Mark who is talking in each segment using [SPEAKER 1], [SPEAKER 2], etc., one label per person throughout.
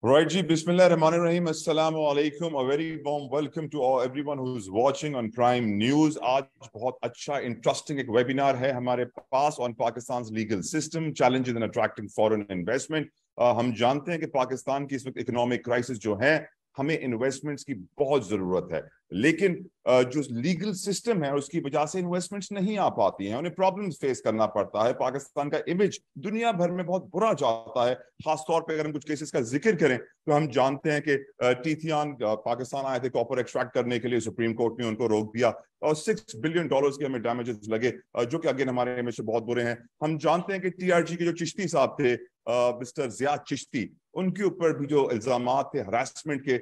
[SPEAKER 1] Right, ji. Bismillahirrahmanirrahim. Assalamu alaikum. A very warm welcome to everyone who's watching on Prime News. आज बहुत अच्छा interesting एक webinar है हमारे पास on Pakistan's legal system, challenges in attracting foreign investment. हम जानते हैं कि पाकिस्तान की इस वक्त economic crisis जो है, हमें इन्वेस्टमेंट्स की बहुत जरूरत है, लेकिन जो लीगल सिस्टम है उसकी वजह से इन्वेस्टमेंट्स नहीं आ पाती हैं, उन्हें प्रॉब्लम्स फेस करना पड़ता है। पाकिस्तान का इमेज दुनिया भर में बहुत बुरा जाता है। खास तौर पे अगर हम कुछ केसेस का जिक्र करें तो हम जानते हैं कि टीथियान पाकिस्तान आए थे कॉपर एक्सट्रैक्ट करने के लिए, सुप्रीम कोर्ट ने उनको रोक दिया और $6 बिलियन के हमें डैमेजेस लगे, जो कि अगेन हमारे इमेज से बहुत बुरे हैं। हम जानते हैं कि टीआरजी के जो चिश्ती साहब थे, मिस्टर जियाद चिश्ती, उनके ऊपर भी जो इल्जामात थे हरासमेंट के,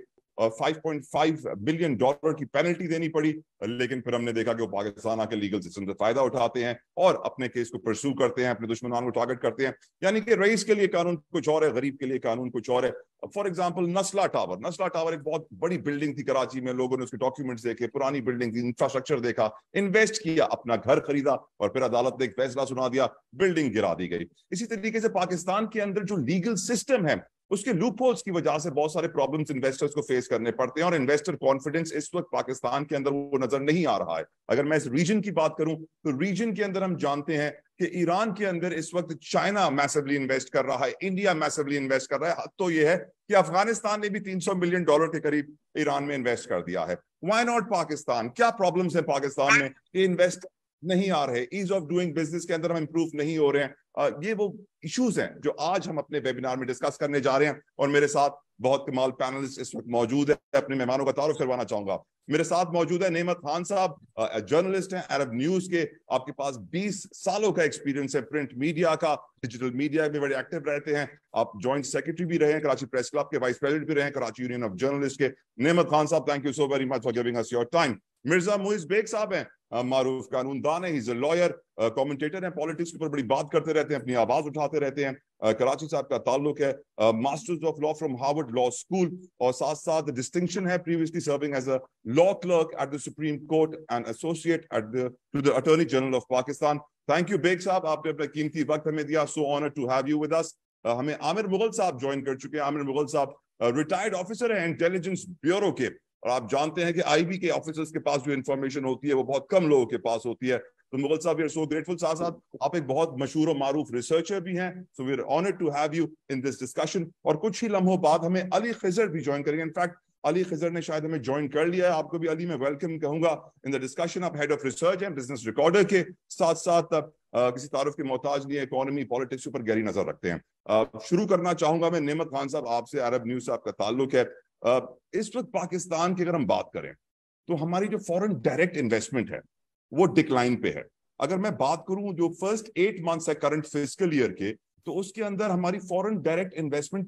[SPEAKER 1] $5.5 बिलियन की पेनल्टी देनी पड़ी, लेकिन फिर हमने देखा कि वो पाकिस्तान आके लीगल सिस्टम से फायदा उठाते हैं और अपने केस को परस्यू करते हैं, अपने दुश्मनान को टारगेट करते हैं। यानी कि रईस के लिए कानून कुछ और है, गरीब के लिए कानून कुछ और है। फॉर एग्जांपल नस्ला टावर एक बहुत बड़ी बिल्डिंग थी कराची में, लोगों ने उसके डॉक्यूमेंट्स देखे, पुरानी बिल्डिंग थी, इंफ्रास्ट्रक्चर देखा, इन्वेस्ट किया, अपना घर खरीदा और फिर अदालत ने एक फैसला सुना दिया, बिल्डिंग गिरा दी गई। इसी तरीके से पाकिस्तान के अंदर जो लीगल सिस्टम है उसके लूप होल्स की वजह से बहुत सारे प्रॉब्लम्स इन्वेस्टर्स को फेस करने पड़ते हैं और इन्वेस्टर कॉन्फिडेंस इस वक्त पाकिस्तान के अंदर वो नजर नहीं आ रहा है। अगर मैं इस रीजन की बात करूं तो रीजन के अंदर हम जानते हैं कि ईरान के अंदर इस वक्त चाइना मैसिवली इन्वेस्ट कर रहा है, इंडिया मैसिवली इन्वेस्ट कर रहा है। तो ये है कि अफगानिस्तान ने भी $300 मिलियन के करीब ईरान में इन्वेस्ट कर दिया है। Why not Pakistan? क्या प्रॉब्लम्स है पाकिस्तान में कि इन्वेस्ट नहीं आ रहे, ईज ऑफ डूइंग बिजनेस के अंदर हम इंप्रूव नहीं हो रहे हैं। ये वो इश्यूज हैं जो आज हम अपने वेबिनार में डिस्कस करने जा रहे हैं और मेरे साथ बहुत कमाल पैनलिस्ट इस वक्त मौजूद है। अपने मेहमानों का तारुफ करवाना चाहूंगा। मेरे साथ मौजूद है नेमत खान साहब, जर्नलिस्ट हैं अरब न्यूज के। आपके पास 20 सालों का एक्सपीरियंस है प्रिंट मीडिया का, डिजिटल मीडिया में बड़े एक्टिव रहते हैं। आप जॉइंट सेक्रेटरी भी रहे हैं कराची प्रेस क्लब के, वाइस प्रेसिडेंट भी रहे हैं कराची यूनियन ऑफ जर्नलिस्ट के। Nemat Khan sahab, thank you so very much for giving us your time. Mirza Muiz Baig sahab हैं, मारूफ कानूनदान है, he is a lawyer, commentator हैं, पॉलिटिक्स के ऊपर बड़ी बात करते रहते हैं, अपनी आवाज उठाते रहते हैं। कराची साहब का ताल्लुक है masters of law from Harvard law school और साथ साथ डिस्टिंक्शन है previously serving as a law clerk at the supreme court and associate at the to the attorney general of Pakistan. Thank you Baig sahab, आपने अपना कीमती वक्त हमें दिया। So honour to have you with us. हमें आमिर मुगल साहब ज्वाइन कर चुके हैं। आमिर मुगल साहब रिटायर्ड ऑफिसर है इंटेलिजेंस ब्यूरो के, और आप जानते हैं कि आईबी के ऑफिसर्स के पास जो इन्फॉर्मेशन होती है वो बहुत कम लोगों के पास होती है। तो मुगल साहब, वी आर सो ग्रेटफुल। साथ साथ आप एक बहुत मशहूर और मारूफ रिसर्चर भी हैं, so we are honoured to have you in this discussion. और कुछ ही लम्हों बाद हमें अली खिजर भी ज्वाइन करेंगे। इनफैक्ट अली खिजर ने शायद हमें ज्वाइन कर लिया है। आपको भी अली मैं वेलकम कहूंगा इन द डिस्कशन। आप हेड ऑफ रिसर्च हैं बिजनेस रिकॉर्डर के, साथ साथ किसी तारुफ के मोहताज नहीं है, इकोनॉमी पॉलिटिक्स के ऊपर गहरी नजर रखते हैं। शुरू करना चाहूंगा मैं नेमत खान साहब आपसे, अरब न्यूज से आपका ताल्लुक है। इस वक्त पाकिस्तान की अगर हम बात करें तो हमारी जो फॉरेन डायरेक्ट इन्वेस्टमेंट है वो डिक्लाइन पे है। अगर मैं बात करूं जो फर्स्ट 8 मंथ्स है करंट फिस्कल ईयर के, तो उसके अंदर हमारी फॉरेन डायरेक्ट इन्वेस्टमेंट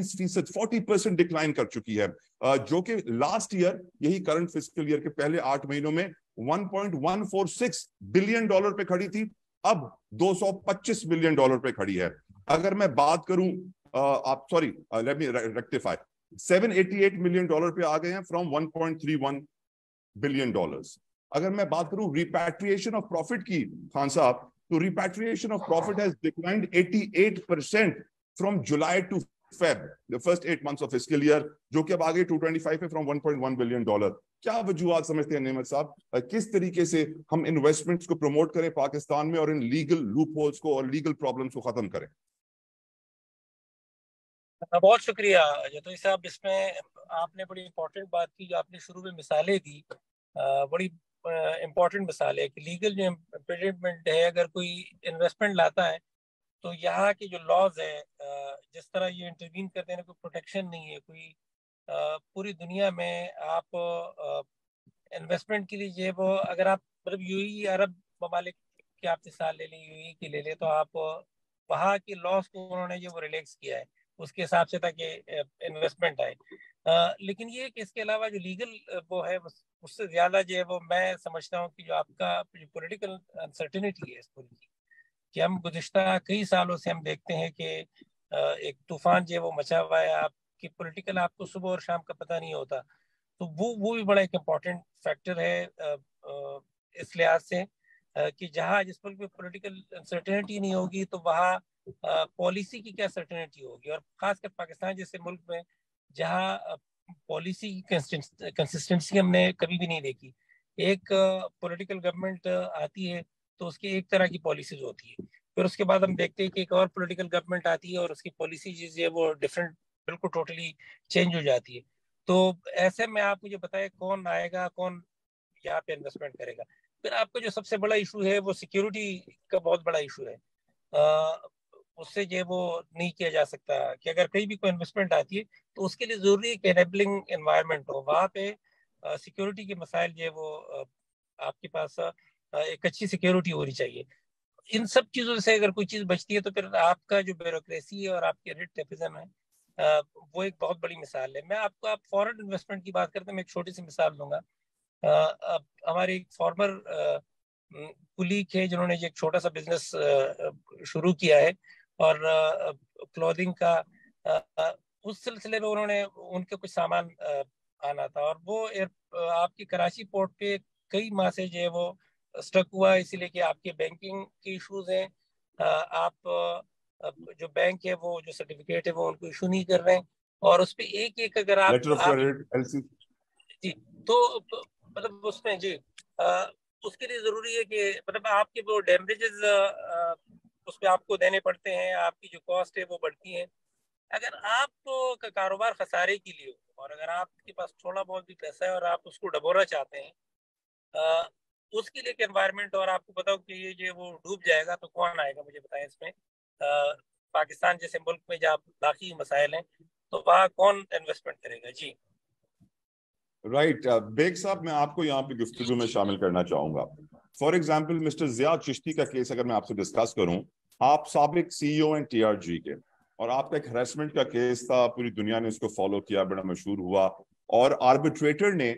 [SPEAKER 1] 40% डिक्लाइन कर चुकी है, जो कि लास्ट ईयर यही करंट फिस्कल ईयर के पहले 8 महीनों में $1.146 बिलियन पे खड़ी थी, अब $225 बिलियन पे खड़ी है। अगर मैं बात करूं आप sorry let me rectify, $788 million पे आ गए हैं फ्रॉम $1.31 बिलियन। अगर मैं बात करूं रिपैट्रिएशन ऑफ प्रॉफिट की, खान साहब, तो repatriation of profit has declined 88% from July to Feb, the first 8 months of fiscal year, जो कि अब आगे 225 है फ्रॉम $1.1 बिलियन। क्या वजूहत समझते हैं नेमत साहब, किस तरीके से हम इन्वेस्टमेंट्स को प्रमोट करें पाकिस्तान में और इन लीगल लूप होल्स को और लीगल प्रॉब्लम्स को खत्म करें?
[SPEAKER 2] बहुत शुक्रिया जतोई साहब। इसमें आपने बड़ी इंपॉर्टेंट बात की, जो आपने शुरू में मिसालें दी, बड़ी इंपॉर्टेंट मिसाल है कि लीगल जो इम्पेडिमेंट है, अगर कोई इन्वेस्टमेंट लाता है तो यहाँ के जो लॉज है, जिस तरह ये इंटरवीन करते हैं, कोई प्रोटेक्शन नहीं है कोई। पूरी दुनिया में आप इन्वेस्टमेंट के लिए वो, अगर आप मतलब यूएई अरब ममालिक की आप मिसाल ले लें, यूएई की ले लें, तो आप वहाँ के लॉज को उन्होंने ये वो रिलैक्स किया है उसके हिसाब से, ताकि इन्वेस्टमेंट आए। लेकिन ये कि इसके अलावा जो लीगल वो है, उससे ज़्यादा जो है वो मैं समझता हूँ कि जो आपका जो पॉलिटिकल अनसर्टेनिटी है इस पूरी की, कि हम गुज़िश्ता कई सालों से हम देखते हैं कि एक तूफान जो है वो मचा हुआ है, आपकी पॉलिटिकल आपको सुबह और शाम का पता नहीं होता। तो वो भी बड़ा एक इम्पॉर्टेंट फैक्टर है इस लिहाज से कि जहाँ जिस पर भी पॉलिटिकल अनसर्टेनिटी नहीं होगी तो वहाँ پالیسی کی کیا سرٹنٹی ہوگی. اور خاص کر پاکستان جیسے ملک میں جہاں پالیسی کی کنسسٹنسی ہم نے کبھی بھی نہیں دیکھی. ایک پولیٹیکل گورنمنٹ آتی ہے تو اس کی ایک طرح کی پالیسیز ہوتی ہے, پھر اس کے بعد ہم دیکھتے ہیں کہ ایک اور پولیٹیکل گورنمنٹ آتی ہے اور اس کی پالیسی جو ہے وہ ڈفرینٹ, بالکل ٹوٹلی چینج ہو جاتی ہے. تو ایسے میں آپ مجھے بتائیں کون آئے گا, کون یہاں پہ انویسٹمنٹ کرے گا. پھر آپ کا جو سب سے بڑا ایشو ہے وہ سیکیورٹی کا بہت بڑا ایشو ہے. اس سے جو وہ نہیں کیا جا سکتا کہ اگر کہیں بھی کوئی انویسٹمنٹ آتی ہے تو اس کے لیے ضروری ہے کہ انیبلنگ انوائرمنٹ ہو, وہاں پہ سیکیورٹی کے مسائل جو ہے وہ آپ کے پاس ایک اچھی سیکیورٹی ہونی چاہیے. ان سب چیزوں سے اگر کوئی چیز بچتی ہے تو پھر آپ کا جو بیوروکریسی ہے اور آپ کے ریٹ ٹیپزم ہے وہ ایک بہت بڑی مثال ہے. میں آپ کو فورن انویسٹمنٹ کی بات کرتے ہیں, میں ایک چھوٹی سی مثال دوں گا. ہمارے ایک فارمر کلیگ ہے جنہوں نے ایک چھوٹا سا بزنس شروع کیا ہے اور کلودنگ کا. اس سلسلے میں انہوں نے ان کے کچھ سامان آنا تھا اور وہ آپ کی کراچی پورٹ پہ کئی ماہ سے جو ہے وہ اسٹک ہوا, اسی لیے کہ آپ کے بینکنگ کے ایشوز ہیں. آپ جو بینک ہے وہ جو سرٹیفکیٹ ہے وہ ان کو ایشو نہیں کر رہے ہیں, اور اس پہ ایک ایک اگر آپ جی تو مطلب اس میں جی اس کے لیے ضروری ہے کہ مطلب آپ کے وہ ڈیمیجز اس پہ آپ کو دینے پڑتے ہیں, آپ کی جو کاسٹ ہے وہ بڑھتی ہیں. اگر آپ کا کاروبار خسارے کے لیے ہو اور اگر آپ کے پاس تھوڑا بہت بھی پیسہ ہے اور آپ اس کو ڈبونا چاہتے ہیں, اس کے لیے ایک انوائرمنٹ, اور آپ کو پتا ہو کہ یہ جو وہ ڈوب جائے گا تو کون آئے گا, مجھے بتائیں اس میں پاکستان جیسے ملک میں جہاں داخلی مسائل ہیں تو وہاں کون انویسٹمنٹ کرے گا. جی
[SPEAKER 1] رائٹ. بیگ صاحب, میں آپ کو یہاں پہ گفتگو میں شامل کرنا چاہوں گا. For example mister Zia Chishti کا کیس اگر میں آپ سے ڈسکس کروں, آپ سابق سی ای او ہیں ٹی آر جی کے, اور آپ کا ایک ہراسمنٹ کا کیس تھا, پوری دنیا نے اس کو فالو کیا, بڑا مشہور ہوا, اور آربیٹریٹر نے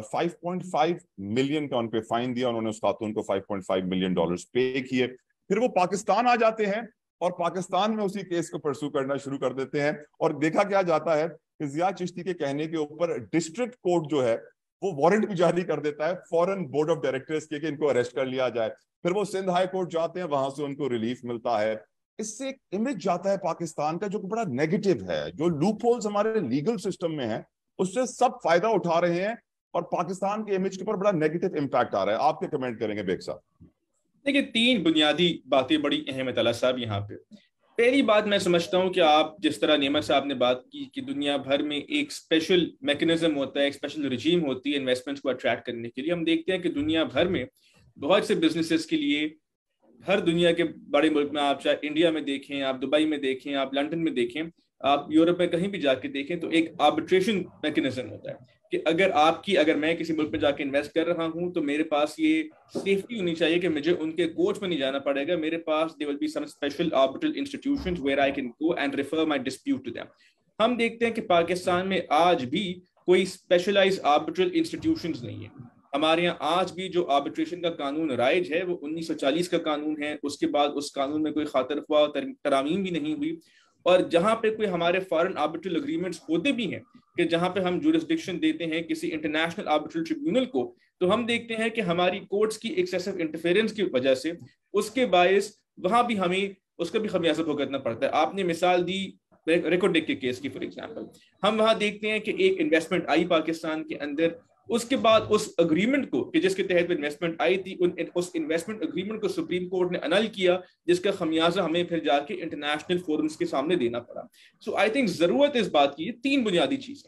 [SPEAKER 1] 5.5 ملین کا ان پہ فائن دیا, انہوں نے اس خاتون کو $5.5 ملین پے کیے. پھر وہ پاکستان آ جاتے ہیں اور پاکستان میں اسی کیس کو پرسو کرنا شروع کر دیتے ہیں, اور دیکھا کیا جاتا ہے کہ ضیاء چشتی کے کہنے کے اوپر ڈسٹرکٹ کورٹ جو ہے وہ وارنٹ بھی جاری کر دیتا ہے فورن بورڈ آف ڈائریکٹرز کے کہ ان کو اریسٹ کر لیا جائے. پھر وہ سندھ ہائی کورٹ جاتے ہیں, وہاں سے ان کو ریلیف ملتا ہے. اس سے ایک امیج جاتا ہے پاکستان کا جو بڑا نیگیٹو ہے, جو لوپ ہولز ہمارے لیگل سسٹم میں ہیں اس سے سب فائدہ اٹھا رہے ہیں, اور پاکستان کے امیج کے اوپر بڑا نیگیٹو امپیکٹ آ رہا ہے. آپ کیا کمنٹ کریں گے بیگ صاحب؟
[SPEAKER 3] دیکھیے 3 بنیادی باتیں بڑی اہم ہے طلعہ صاحب یہاں پہ. پہلی بات میں سمجھتا ہوں کہ آپ جس طرح نعمت صاحب نے بات کی کہ دنیا بھر میں ایک اسپیشل میکنزم ہوتا ہے, ایک اسپیشل رجیم ہوتی ہے انویسٹمنٹس کو اٹریکٹ کرنے کے لیے. ہم دیکھتے ہیں کہ دنیا بھر میں بہت سے بزنسز کے لیے ہر دنیا کے بڑے ملک میں, آپ چاہے انڈیا میں دیکھیں, آپ دبئی میں دیکھیں, آپ لنڈن میں دیکھیں, آپ یورپ میں کہیں بھی جا کے دیکھیں, تو ایک آربیٹریشن میکنزم ہوتا ہے کہ اگر میں کسی ملک میں جا کے انویسٹ کر رہا ہوں تو میرے پاس یہ سیفٹی ہونی چاہیے کہ مجھے ان کے کورٹ میں نہیں جانا پڑے گا. میرے پاس there will be some special arbitral institutions where I can go and refer my dispute to them. ہم دیکھتے ہیں کہ پاکستان میں آج بھی کوئی اسپیشلائز آربیٹرل انسٹیٹیوشنز نہیں ہیں. ہمارے یہاں آج بھی جو آربیٹریشن کا قانون رائج ہے وہ 1940 کا قانون ہے. اس کے بعد اس قانون میں کوئی خاطر خواہ ترامیم بھی نہیں ہوئی, اور جہاں پہ کوئی ہمارے فارن آربیٹرل اگریمنٹس ہوتے بھی ہیں کہ جہاں پہ ہم جورسڈکشن دیتے ہیں کسی انٹرنیشنل آربیٹرل ٹریبیونل کو, تو ہم دیکھتے ہیں کہ ہماری کورٹس کی ایکسیسو انٹرفیرنس کی وجہ سے اس کے باعث وہاں بھی ہمیں اس کا بھی خمیازہ بھگتنا پڑتا ہے. آپ نے مثال دی ریکوڈیک کے کیس کی. فار ایگزامپل ہم وہاں دیکھتے ہیں کہ ایک انویسٹمنٹ آئی پاکستان کے اندر, اس کے بعد اس اگریمنٹ کو کہ جس کے تحت انویسٹمنٹ آئی تھی, اس انویسٹمنٹ اگریمنٹ کو سپریم کورٹ نے انل کیا, جس کا خمیازہ ہمیں پھر جا کے انٹرنیشنل فورمز کے سامنے دینا پڑا. سو آئی تھنک ضرورت اس بات کی 3 بنیادی چیزیں.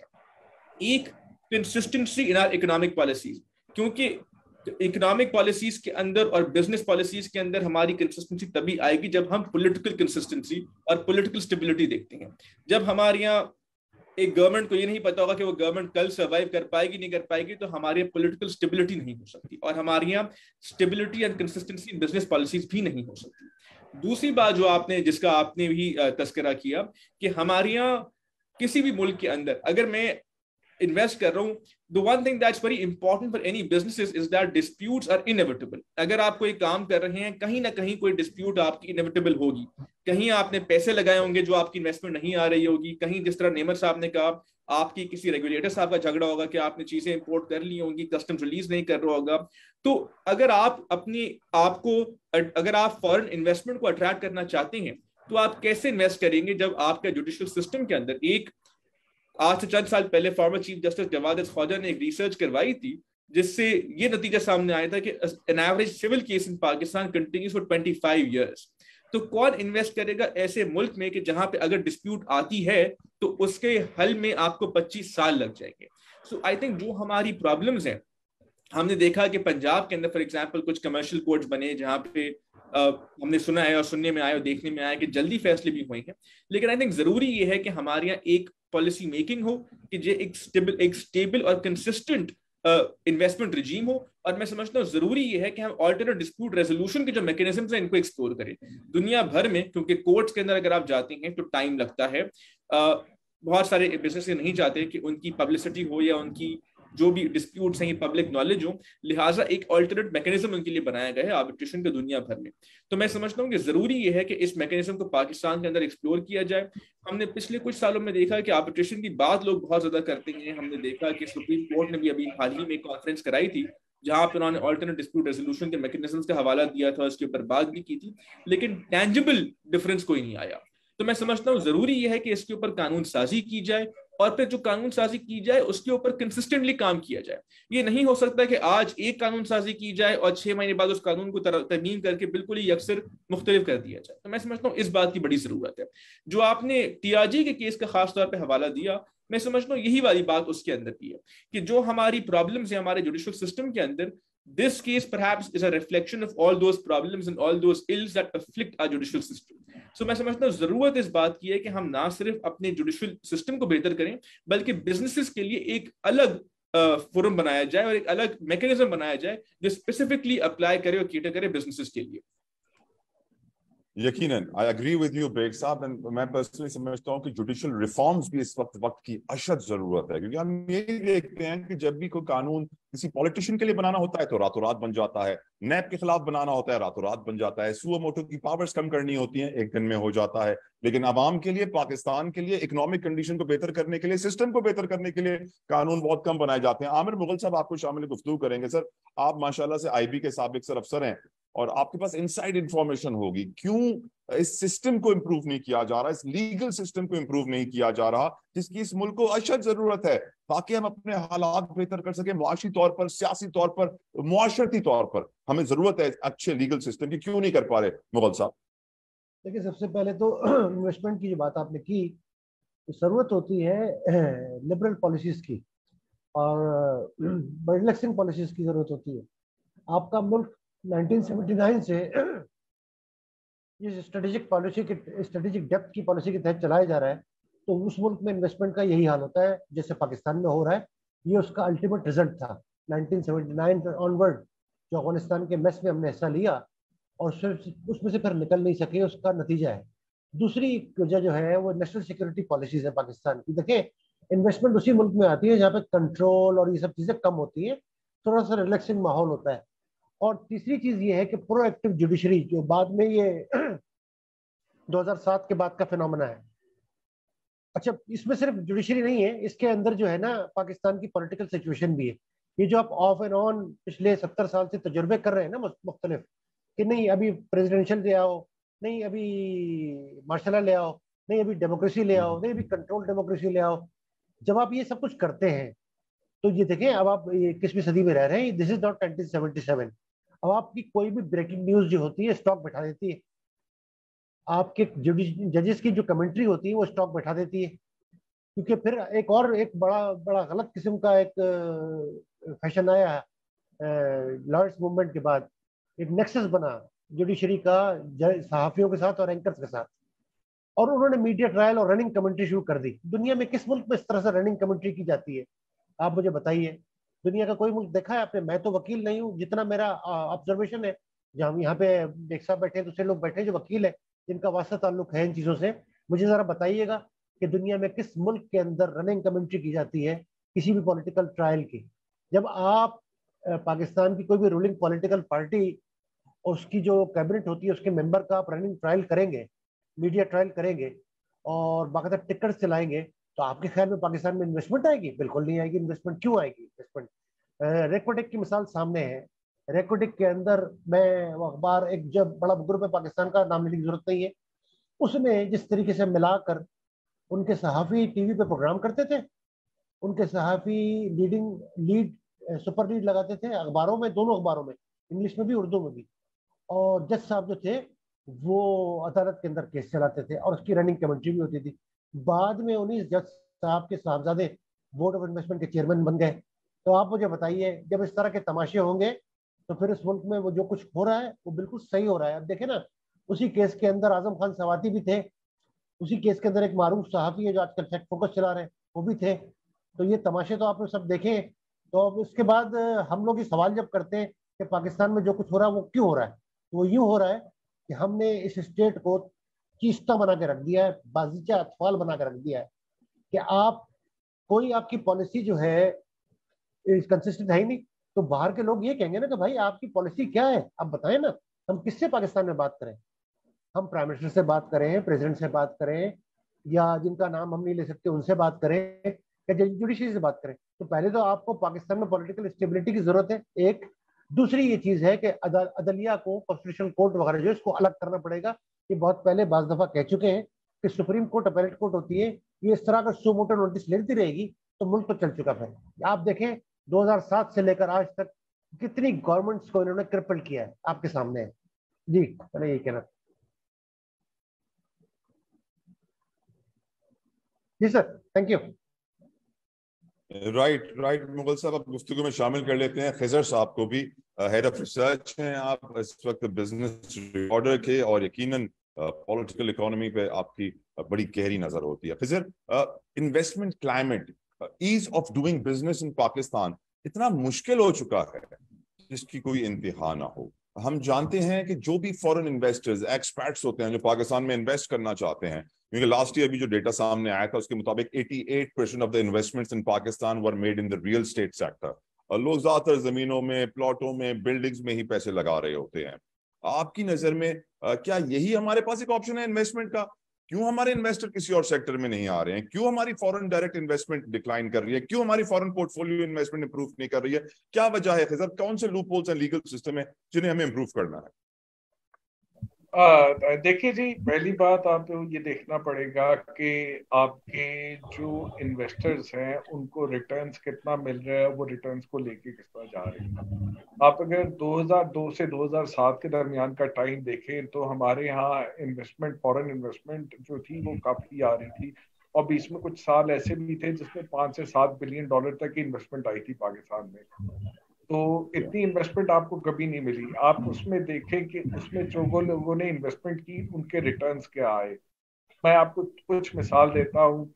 [SPEAKER 3] ایک کنسسٹنسی ان اکنامک پالیسیز, کیونکہ اکنامک پالیسیز کے اندر اور بزنس پالیسیز کے اندر ہماری کنسسٹنسی تبھی آئے گی جب ہم پولیٹیکل کنسسٹنسی اور پولیٹیکل اسٹیبلٹی دیکھتے ہیں. جب ہمارے یہاں ایک گورنمنٹ کو یہ نہیں پتا ہوگا کہ وہ گورنمنٹ کل سروائیو کر پائے گی نہیں کر پائے گی, تو ہمارے پولیٹیکل اسٹیبلٹی نہیں ہو سکتی, اور ہمارے یہاں stability and consistency in business policies بھی نہیں ہو سکتی. دوسری بات جو جس کا آپ نے بھی تذکرہ کیا کہ ہمارے یہاں کسی بھی ملک کے اندر اگر میں انویسٹ کر رہا ہوں, the one thing that's very important for any businesses is that disputes are inevitable. اگر آپ کوئی کام کر رہے ہیں کہیں نہ کہیں کوئی ڈسپیوٹ آپ کی انیویٹیبل ہوگی. کہیں آپ نے پیسے لگائے ہوں گے جو آپ کی انویسٹمنٹ نہیں آ رہی ہوگی, کہیں جس طرح نعمت صاحب نے کہا آپ کی کسی ریگولیٹر صاحب کا جھگڑا ہوگا کہ آپ نے چیزیں امپورٹ کر لی ہوں گی, کسٹم ریلیز نہیں کر رہا ہوگا. تو اگر آپ فورن انویسٹمنٹ کو اٹریکٹ کرنا چاہتے ہیں تو آپ کیسے انویسٹ کریں گے جب آپ کا جوڈیشل سسٹم کے اندر ایک آج سے چند سال پہلے former chief justice Jawad Khawaja نے ایک ریسرچ کروائی تھی جس سے یہ نتیجہ سامنے آیا تھا کہ an average civil case in Pakistan continues for 25 years. تو کون انویسٹ کرے گا ایسے ملک میں کہ جہاں پہ اگر ڈسپیوٹ آتی ہے تو اس کے حل میں آپ کو 25 سال لگ جائیں گے. سو آئی تھنک جو ہماری پرابلمز ہیں, ہم نے دیکھا کہ پنجاب کے اندر فار ایگزامپل کچھ کمرشل کورٹس بنے جہاں پہ ہم نے سنا ہے اور سننے میں آیا اور دیکھنے میں آیا کہ جلدی فیصلے بھی ہوئے ہیں, لیکن آئی تھنک ضروری یہ ہے کہ ہمارے یہاں ایک پالیسی میکنگ ہو کہ جو ایک اسٹیبل اور کنسسٹنٹ انویسٹمنٹ رجیم ہو, اور میں سمجھتا ہوں ضروری یہ ہے کہ ہم آلٹرنیٹ ڈسپیوٹ ریزولوشن کے جو میکینزمز ہیں ان کو ایکسپلور کریں دنیا بھر میں, کیونکہ کورٹس کے اندر اگر آپ جاتے ہیں تو ٹائم لگتا ہے. بہت سارے بزنس نہیں چاہتے کہ ان کی پبلسٹی ہو یا ان کی جو بھی ڈسپیوٹس ہیں یہ پبلک نالج ہو, لہٰذا ایک آلٹرنیٹ میکینزم ان کے لیے بنایا گیا ہے آربیٹریشن کے دنیا بھر میں. تو میں سمجھتا ہوں کہ ضروری یہ ہے کہ اس میکینزم کو پاکستان کے اندر ایکسپلور کیا جائے. ہم نے پچھلے کچھ سالوں میں دیکھا کہ آربیٹریشن کی بات لوگ بہت زیادہ کرتے ہیں. ہم نے دیکھا کہ سپریم کورٹ نے بھی ابھی حال ہی میں کانفرنس کرائی تھی جہاں پہ انہوں نے آلٹرنیٹ ڈسپیوٹ ریزولوشن کے میکینزمز کا حوالہ دیا تھا, اس کے اوپر بات بھی کی تھی, لیکن ٹینجبل ڈفرنس کوئی نہیں آیا. تو میں سمجھتا ہوں ضروری یہ ہے کہ اس کے اوپر قانون سازی کی جائے, اور پھر جو قانون سازی کی جائے اس کے اوپر کنسسٹنٹلی کام کیا جائے. یہ نہیں ہو سکتا کہ آج ایک قانون سازی کی جائے اور 6 مہینے بعد اس قانون کو ترمیم کر کے بالکل ہی یکسر مختلف کر دیا جائے. تو میں سمجھتا ہوں اس بات کی بڑی ضرورت ہے. جو آپ نے ٹی آر جی کے کیس کا خاص طور پہ حوالہ دیا, میں سمجھتا ہوں یہی والی بات اس کے اندر کی ہے کہ جو ہماری پرابلمز ہیں ہمارے جوڈیشل سسٹم کے اندر, this case perhaps is a reflection of all those problems and all those ills that afflict our judicial system. So میں سمجھتا ہوں ضرورت اس بات کی ہے کہ ہم نہ صرف اپنے جوڈیشل سسٹم کو بہتر کریں بلکہ بزنسز کے لیے ایک الگ فورم بنایا جائے اور ایک الگ میکینزم بنایا جائے جو اسپیسیفکلی اپلائی کرے اور کیٹر کرے بزنسز کے لیے.
[SPEAKER 1] یقیناً I agree with you Baig صاحب, میں پرسنلی سمجھتا ہوں کہ جوڈیشل ریفارمز بھی اس وقت کی اشد ضرورت ہے, کیونکہ ہم یہ دیکھتے ہیں کہ جب بھی کوئی قانون کسی پولیٹیشین کے لیے بنانا ہوتا ہے تو راتوں رات بن جاتا ہے, نیب کے خلاف بنانا ہوتا ہے راتوں رات بن جاتا ہے, سو موٹو کی پاورز کم کرنی ہوتی ہیں ایک دن میں ہو جاتا ہے. لیکن عوام کے لیے, پاکستان کے لیے, اکنامک کنڈیشن کو بہتر کرنے کے لیے, سسٹم کو بہتر کرنے کے لیے قانون بہت کم بنائے جاتے ہیں. عامر مغل صاحب آپ کو شامل گفتگو کریں گے. سر آپ ماشاءاللہ سے آئی بی کے سابق سر افسر ہیں اور آپ کے پاس انسائڈ انفارمیشن ہوگی, کیوں اس سسٹم کو امپروو نہیں کیا جا رہا, اس لیگل سسٹم کو امپروو نہیں کیا جا رہا جس کی اس ملک کو اشد ضرورت ہے تاکہ ہم اپنے حالات بہتر کر سکیں, معاشی طور پر, سیاسی طور پر, معاشرتی طور پر ہمیں ضرورت ہے اچھے لیگل سسٹم کی. کیوں نہیں کر پا رہے مغل صاحب؟
[SPEAKER 4] دیکھیں, سب سے پہلے تو انویسٹمنٹ کی جو بات آپ نے کی, ضرورت ہوتی ہے لبرل پالیسیز کی اور ریلیکسنگ پالیسیز کی ضرورت ہوتی ہے. آپ کا ملک 1979 سے یہ اسٹریٹجک پالیسی کے اسٹریٹجک ڈیپتھ کی پالیسی کے تحت چلایا جا رہا ہے, تو اس ملک میں انویسٹمنٹ کا یہی حال ہوتا ہے جیسے پاکستان میں ہو رہا ہے. یہ اس کا الٹیمیٹ رزلٹ تھا 1979 آنورڈ, جو افغانستان کے میس میں ہم نے حصہ لیا اور اس میں سے پھر نکل نہیں سکے, اس کا نتیجہ ہے. دوسری وجہ جو ہے وہ نیشنل سیکورٹی پالیسیز ہے پاکستان کی. دیکھیں, انویسٹمنٹ اسی ملک میں آتی ہے جہاں پہ کنٹرول اور یہ سب چیزیں کم ہوتی ہیں, تھوڑا سا ریلیکسنگ ماحول ہوتا ہے. اور تیسری چیز یہ ہے کہ پرو ایکٹیو جوڈیشری, جو بعد میں یہ 2007 کے بعد کا فینومنا ہے. اچھا, اس میں صرف جوڈیشری نہیں ہے, اس کے اندر جو ہے نا پاکستان کی پولیٹیکل سچویشن بھی ہے. یہ جو آپ آف اینڈ آن پچھلے 70 سال سے تجربے کر رہے ہیں نا مختلف, کہ نہیں ابھی پریزیڈنشل لے آؤ, نہیں ابھی مارشل لا لے آؤ, نہیں ابھی ڈیموکریسی لے آؤ, نہیں ابھی کنٹرول ڈیموکریسی لے آؤ. جب آپ یہ سب کچھ کرتے ہیں تو یہ دیکھیں اب آپ 21ویں صدی میں رہ رہے ہیں. This is not 1977. اب آپ کی کوئی بھی بریکنگ نیوز جو ہوتی ہے اسٹاک بٹھا دیتی ہے, آپ کے ججز کی جو کمنٹری ہوتی ہے وہ اسٹاک بٹھا دیتی ہے, کیونکہ پھر ایک بڑا غلط قسم کا ایک فیشن آیا لارڈس موومنٹ کے بعد. ایک نیکسس بنا جوڈیشری کا صحافیوں کے ساتھ اور اینکرز کے ساتھ, اور انہوں نے میڈیا ٹرائل اور رننگ کمنٹری شروع کر دی. دنیا میں کس ملک میں اس طرح سے رننگ کمنٹری کی جاتی ہے؟ آپ مجھے بتائیے. دنیا کا کوئی ملک دیکھا ہے آپ نے؟ میں تو وکیل نہیں ہوں, جتنا میرا آبزرویشن ہے, جہاں یہاں پہ ایک صاحب بیٹھے ہیں, دوسرے لوگ بیٹھے ہیں جو وکیل ہیں جن کا واسطہ تعلق ہے ان چیزوں سے, مجھے ذرا بتائیے گا کہ دنیا میں کس ملک کے اندر رننگ کمنٹری کی جاتی ہے کسی بھی پولیٹیکل ٹرائل کی؟ جب آپ پاکستان کی کوئی بھی رولنگ پولیٹیکل پارٹی, اس کی جو کیبنٹ ہوتی ہے اس کے ممبر کا آپ رننگ ٹرائل کریں گے, میڈیا ٹرائل کریں گے اور باقاعدہ ٹکٹ چلائیں گے, تو آپ کے خیال میں پاکستان میں انویسٹمنٹ آئے گی؟ بالکل نہیں آئے گی. انویسٹمنٹ کیوں آئے گی؟ انویسٹمنٹ ریکوٹیک کی مثال سامنے ہے. ریکوٹیک کے اندر میں اخبار ایک جب بڑا گروپ ہے پاکستان کا, نام لینے کی ضرورت نہیں ہے, उसमें जिस तरीके से मिलाकर उनके सहाफ़ी टीवी पे प्रोग्राम करते थे, उनके सहाफ़ी लीड सुपर लीड लगाते थे अखबारों में, दोनों अखबारों में, इंग्लिश में भी उर्दू में भी, और जज साहब जो थे वो अदालत के अंदर केस चलाते थे और उसकी रनिंग कमेंट्री भी होती थी। बाद में उन्हीं जज साहब के साहबजादे बोर्ड ऑफ इन्वेस्टमेंट के चेयरमैन बन गए। तो आप मुझे बताइए, जब इस तरह के तमाशे होंगे तो फिर इस मुल्क में वो जो कुछ हो रहा है वो बिल्कुल सही हो रहा है। अब देखें ना, उसी केस के अंदर आजम खान सवाती भी थे, उसी केस के अंदर एक मारूफ सहाफ़ी है जो आजकल फैक्ट फोकस चला रहे हैं, वो भी थे। तो ये तमाशे तो आपने सब देखे। तो अब इसके बाद हम लोग ये सवाल जब करते हैं कि पाकिस्तान में जो कुछ हो रहा है वो क्यों हो रहा है, तो वो यूँ हो रहा है कि हमने इस स्टेट को चीस्ता बना के रख दिया है, बाजीचा अतफाल बना के रख दिया है कि आप कोई आपकी पॉलिसी जो है कंसिस्टेंट है ही नहीं। तो बाहर के लोग ये कहेंगे ना कि भाई आपकी पॉलिसी क्या है, आप बताएं ना, हम किससे पाकिस्तान में बात करें? हम प्राइम मिनिस्टर से बात करें, प्रेसिडेंट से बात करें, या जिनका नाम हम नहीं ले सकते उनसे बात करें, या जुडिशरी से बात करें? तो पहले तो आपको पाकिस्तान में पॉलिटिकल स्टेबिलिटी की जरूरत है, एक। दूसरी ये चीज है कि अदलिया को, कॉन्स्टिट्यूशनल कोर्ट वगैरह जो इसको अलग करना पड़ेगा। ये बहुत पहले बाज दफा कह चुके हैं कि सुप्रीम कोर्ट अपीलेट कोर्ट होती है, ये इस तरह का सो मोटो नोटिस लेती रहेगी तो मुल्क तो चल चुका है। आप देखें 2007 से लेकर आज तक कितनी गवर्नमेंट्स को इन्होंने क्रिपल किया है, आपके सामने है। जी मैंने यही कहना। जी sir, thank you.
[SPEAKER 1] Right Mughal साहब, आप गुफ्तगू में शामिल कर लेते हैं खिजर साहब को भी। हेड ऑफ रिसर्च हैं आप इस वक्त बिजनेस रिकॉर्डर के, और यकीनन पॉलिटिकल इकोनॉमी पे आपकी बड़ी गहरी नजर होती है। Khizar, investment climate, ease of doing business in Pakistan इतना मुश्किल हो चुका है जिसकी कोई इंतहा ना हो। हम जानते हैं कि जो भी फॉरेन इन्वेस्टर्स, एक्सपर्ट्स होते हैं जो पाकिस्तान में इन्वेस्ट करना चाहते हैं, क्योंकि लास्ट ईयर भी जो डेटा सामने आया था उसके मुताबिक 88% of the investments in Pakistan were made in the real estate sector. और लोग ज्यादातर जमीनों में, प्लॉटों में, बिल्डिंग्स में ही पैसे लगा रहे होते हैं। आपकी नजर में क्या यही हमारे पास एक ऑप्शन है इन्वेस्टमेंट का? क्यों हमारे इन्वेस्टर किसी और सेक्टर में नहीं आ रहे हैं? क्यों हमारी फॉरेन डायरेक्ट इन्वेस्टमेंट डिक्लाइन कर रही है? क्यों हमारी फॉरेन पोर्टफोलियो इन्वेस्टमेंट इंप्रूव नहीं कर रही है? क्या वजह है खिजर? कौन से loopholes and legal system है जिन्हें हमें इंप्रूव करना है?
[SPEAKER 5] देखिए जी, पहली बात आपको ये देखना पड़ेगा कि आपके जो इन्वेस्टर्स हैं उनको रिटर्न्स कितना मिल रहा है, वो रिटर्न्स को लेके किस तरह जा रहे हैं। आप अगर 2002 से 2007 के दरमियान का टाइम देखें तो हमारे यहाँ इन्वेस्टमेंट, फॉरेन इन्वेस्टमेंट जो थी वो काफ़ी आ रही थी, और बीच में कुछ साल ऐसे भी थे जिसमें 5 से 7 बिलियन डॉलर तक की इन्वेस्टमेंट आई थी पाकिस्तान में। तो इतनी इन्वेस्टमेंट आपको कभी नहीं मिली। आप उसमें देखें कि उसमें जो लोगों ने इन्वेस्टमेंट की उनके रिटर्न्स क्या आए। मैं आपको कुछ मिसाल देता हूँ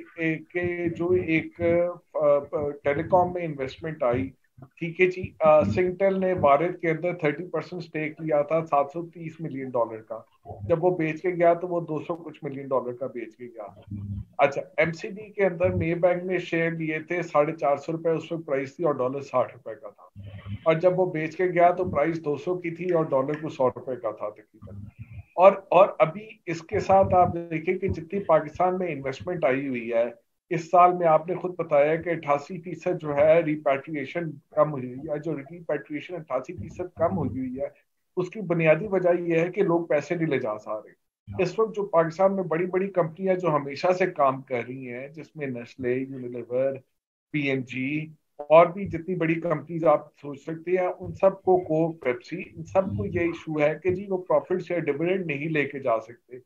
[SPEAKER 5] कि जो एक टेलीकॉम में इन्वेस्टमेंट आई, ठीक है जी, सिंगटेल ने भारत के अंदर 30% स्टेक लिया था 730 मिलियन डॉलर का। जब वो बेच के गया तो वो 200 कुछ मिलियन डॉलर का बेच के गया। अच्छा, एमसीडी के अंदर मे बैंक ने शेयर लिए थे 450 रुपए, उस वक्त प्राइस थी, और डॉलर 60 रुपए का था। और जब वो बेच के गया तो प्राइस 200 की थी और डॉलर को 100 रुपए का था तकरीबन। और अभी इसके साथ आप देखिए कि जितनी पाकिस्तान में इन्वेस्टमेंट आई हुई है इस साल में, आपने खुद बताया कि 88% जो है रिपैट्रिएशन कम हुई हुई है। जो रिपैट्रिएशन 88% कम हुई हुई है उसकी बुनियादी वजह यह है कि लोग पैसे नहीं ले जा सा रहे। इस वक्त जो पाकिस्तान में बड़ी बड़ी कंपनियां जो हमेशा से काम कर रही हैं, जिसमें नेस्ले, यूनिलीवर, पीएनजी और भी जितनी बड़ी कंपनीज आप सोच सकते हैं, उन सबको, कोक, पेप्सी, इन सबको ये इशू है कि जी वो प्रॉफिट से डिविडेंड नहीं लेके जा सकते,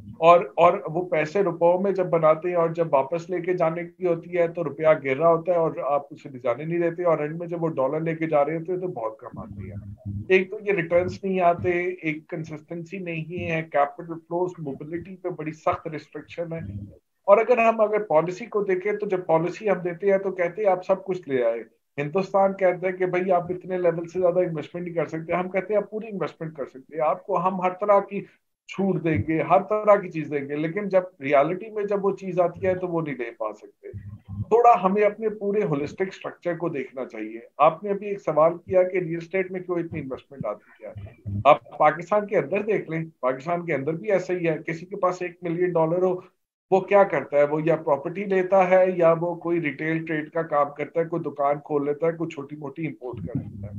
[SPEAKER 5] और वो पैसे रुपयों में जब बनाते हैं और जब वापस लेके जाने की होती है तो रुपया गिर रहा होता है और आप उसे ले जाने नहीं देते, और एंड में जब वो डॉलर लेके जा रहे होते हैं तो बहुत कम आते हैं। एक तो ये रिटर्न्स नहीं आते, एक कंसिस्टेंसी नहीं है, कैपिटल फ्लोस, मोबिलिटी पे बड़ी सख्त रिस्ट्रिक्शन है। और अगर पॉलिसी को देखें तो जब पॉलिसी हम देते हैं तो कहते हैं आप सब कुछ ले आए। हिंदुस्तान कहता है कि भाई आप इतने लेवल से ज्यादा इन्वेस्टमेंट नहीं कर सकते, हम कहते हैं आप पूरी इन्वेस्टमेंट कर सकते हैं, आपको हम हर तरह की छूट देंगे, हर तरह की चीज देंगे, लेकिन जब रियलिटी में जब वो चीज आती है तो वो नहीं ले पा सकते। थोड़ा हमें अपने पूरे होलिस्टिक स्ट्रक्चर को देखना चाहिए। आपने अभी एक सवाल किया कि रियल एस्टेट में क्यों इतनी इन्वेस्टमेंट आती है। आप पाकिस्तान के अंदर देख लें, पाकिस्तान के अंदर भी ऐसा ही है। किसी के पास $1 मिलियन हो, वो क्या करता है, वो या प्रॉपर्टी लेता है या वो कोई रिटेल ट्रेड का काम करता है, कोई दुकान खोल लेता है, कोई छोटी मोटी इंपोर्ट कर लेता है।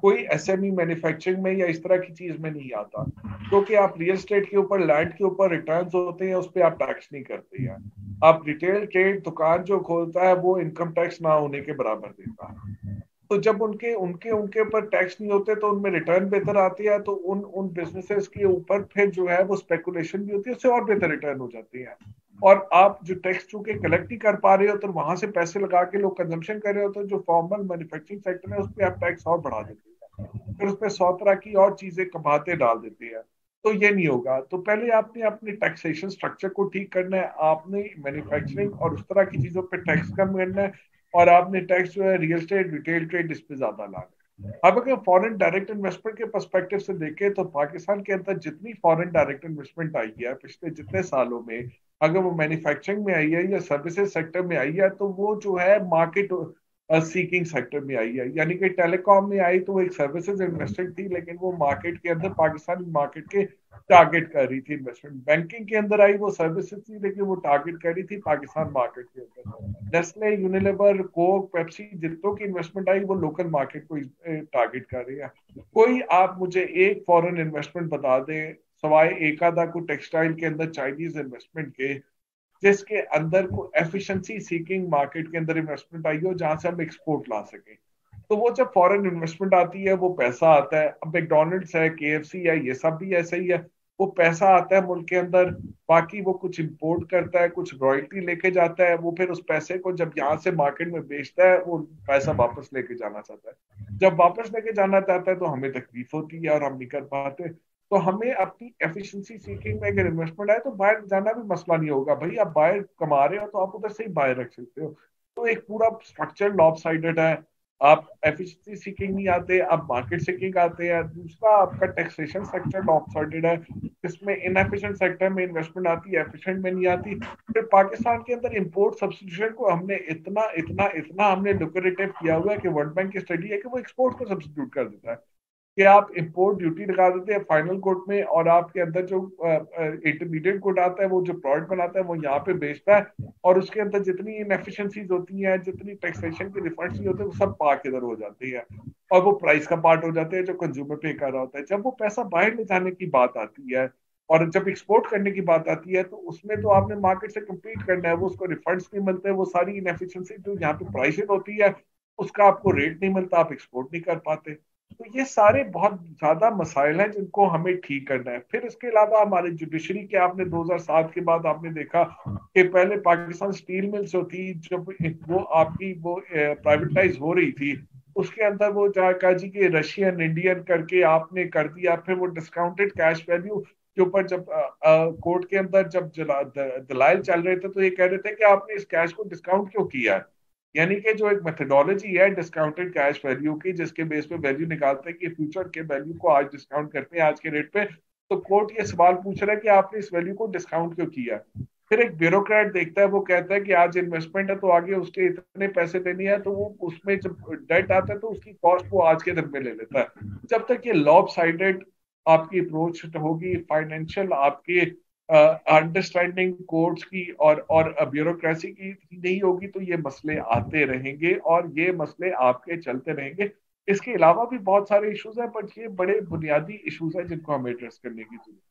[SPEAKER 5] कोई SME मैन्युफैक्चरिंग में या इस तरह की चीज में नहीं आता, क्योंकि आप रियल एस्टेट के ऊपर, लैंड के ऊपर रिटर्न्स होते हैं, उस पर आप टैक्स नहीं करते हैं। आप रिटेल ट्रेड दुकान जो खोलता है वो इनकम टैक्स ना होने के बराबर देता है। तो जब उनके उनके उनके ऊपर टैक्स नहीं होते तो उनमें रिटर्न बेहतर आती है, तो उन बिजनेसेस के ऊपर फिर जो है वो स्पेकुलेशन भी होती है, उससे और बेहतर रिटर्न हो जाती है। और आप जो टैक्स चूंकि कलेक्ट ही कर पा रहे हो तो वहां से पैसे लगा के लोग कंजम्पशन कर रहे हो, तो जो फॉर्मल मैन्युफैक्चरिंग सेक्टर है उस पर आप टैक्स और बढ़ा देते हैं, फिर उसमें 100 तरह की और चीजें कमाते डाल देते हैं। तो ये नहीं होगा। तो पहले आपने अपने टैक्सेशन स्ट्रक्चर को ठीक करना है, आपने मैन्युफैक्चरिंग और उस तरह की चीजों पे टैक्स कम करना है, और आपने टैक्स जो है रियल एस्टेट, रिटेल ट्रेड, इस पे ज्यादा लाना है। अब अगर फॉरेन डायरेक्ट इन्वेस्टमेंट के पर्सपेक्टिव से देखें तो पाकिस्तान के अंदर जितनी फॉरेन डायरेक्ट इन्वेस्टमेंट आई है पिछले जितने सालों में, अगर वो मैन्युफैक्चरिंग में आई है या सर्विसेज सेक्टर में आई है, तो वो जो है मार्केट सीकिंग सेक्टर में आई है। यानी कि टेलीकॉम में आई तो वो एक सर्विसेज इन्वेस्टमेंट थी, लेकिन वो मार्केट के अंदर पाकिस्तानी मार्केट के टारगेट कर रही थी इन्वेस्टमेंट। बैंकिंग के अंदर आई वो सर्विसेज थी, लेकिन वो टारगेट कर रही थी पाकिस्तान मार्केट के अंदर। नेस्ले, यूनिलीवर, कोक, पेप्सी, जितनों की इन्वेस्टमेंट आई वो लोकल मार्केट को टारगेट कर रही है। कोई आप मुझे एक फॉरेन इन्वेस्टमेंट बता दें सवाए एक आधा को टेक्सटाइल के अंदर चाइनीज इन्वेस्टमेंट के, जिसके अंदर को एफिशिएंसी सीकिंग मार्केट के अंदर इन्वेस्टमेंट आई हो जहां से हम एक्सपोर्ट ला सके। तो वो जब फॉरेन इन्वेस्टमेंट आती है वो पैसा आता है। अब मैकडॉनल्ड्स है, KFC है, ये सब भी ऐसा ही है। वो पैसा आता है मुल्क के अंदर, बाकी वो कुछ इंपोर्ट करता है, कुछ रॉयल्टी लेके जाता है, वो फिर उस पैसे को जब यहाँ से मार्केट में बेचता है वो पैसा वापस लेके जाना चाहता है। जब वापस लेके जाना चाहता है तो हमें तकलीफ होती है और हम नहीं कर पाते। तो हमें अपनी एफिशिएंसी सीकिंग में अगर इन्वेस्टमेंट आए तो बाहर जाना भी मसला नहीं होगा। भाई आप बाहर कमा रहे हो तो आप उधर से ही बाहर रख सकते हो। तो एक पूरा स्ट्रक्चर लॉपसाइडेड है। आप एफिशिएंसी सीकिंग नहीं आते, आप मार्केट सीकिंग आते हैं। दूसरा आपका टैक्सेशन सेक्टर लॉपसाइडेड है, इसमें इनएफिशिएंट सेक्टर में इन्वेस्टमेंट आती है, एफिशिएंट में नहीं आती। फिर पाकिस्तान के अंदर इंपोर्ट सब्स्टिट्यूशन को हमने इतना इतना इतना हमने लुक्रेटिव किया हुआ है कि वर्ल्ड बैंक की स्टडी है कि वो एक्सपोर्ट को सब्स्टिट्यूट कर देता है, कि आप इंपोर्ट ड्यूटी लगा देते हैं फाइनल गुड में, और आपके अंदर जो इंटरमीडिएट गुड आता है, वो जो प्रोडक्ट बनाता है वो यहाँ पे बेचता है, और उसके अंदर जितनी इनएफिशिएंसीज होती हैं, जितनी टैक्सेशन के रिफंड्स नहीं होते, वो सब पाक इधर हो जाती है, और वो प्राइस का पार्ट हो जाते हैं जो कंज्यूमर पे कर रहा होता है। जब वो पैसा बाहर ले जाने की बात आती है और जब एक्सपोर्ट करने की बात आती है, तो उसमें तो आपने मार्केट से कम्पीट करना है, वो उसको रिफंड्स नहीं मिलते, वो सारी इनएफिशिएंसी जो यहाँ पे प्राइसिंग होती है उसका आपको रेट नहीं मिलता, आप एक्सपोर्ट नहीं कर पाते। तो ये सारे बहुत ज्यादा मसाइल हैं जिनको हमें ठीक करना है। फिर इसके अलावा हमारे जुडिशरी के, आपने 2007 के बाद आपने देखा कि पहले पाकिस्तान स्टील मिल्स जो थी, जब वो आपकी वो प्राइवेटाइज हो रही थी, उसके अंदर वो कहा जी कि रशियन इंडियन करके आपने कर दिया। फिर वो डिस्काउंटेड कैश वैल्यू के ऊपर जब कोर्ट के अंदर जब दलाइल चल रहे थे तो ये कह रहे थे कि आपने इस कैश को डिस्काउंट क्यों किया है। यानी कि जो एक मेथोडोलॉजी है डिस्काउंटेड कैश वैल्यू की, जिसके बेस पे वैल्यू निकालते हैं कि फ्यूचर के वैल्यू को आज डिस्काउंट करते हैं आज के रेट पे, तो कोर्ट ये सवाल पूछ रहा है कि आपने इस वैल्यू को डिस्काउंट क्यों किया। फिर एक ब्यूरोक्रेट देखता है, वो कहता है कि आज इन्वेस्टमेंट है तो आगे उसके इतने पैसे देने हैं, तो वो उसमें जब डेट आता है तो उसकी कॉस्ट वो आज के दिन में ले लेता है। जब तक ये लॉपसाइडेड आपकी अप्रोच होगी, फाइनेंशियल आपके अंडरस्टैंडिंग कोर्ट्स की और ब्यूरोक्रेसी की नहीं होगी, तो ये मसले आते रहेंगे और ये मसले आपके चलते रहेंगे। इसके अलावा भी बहुत सारे इश्यूज हैं, बट ये बड़े बुनियादी इश्यूज हैं जिनको हमें एड्रेस करने की जरूरत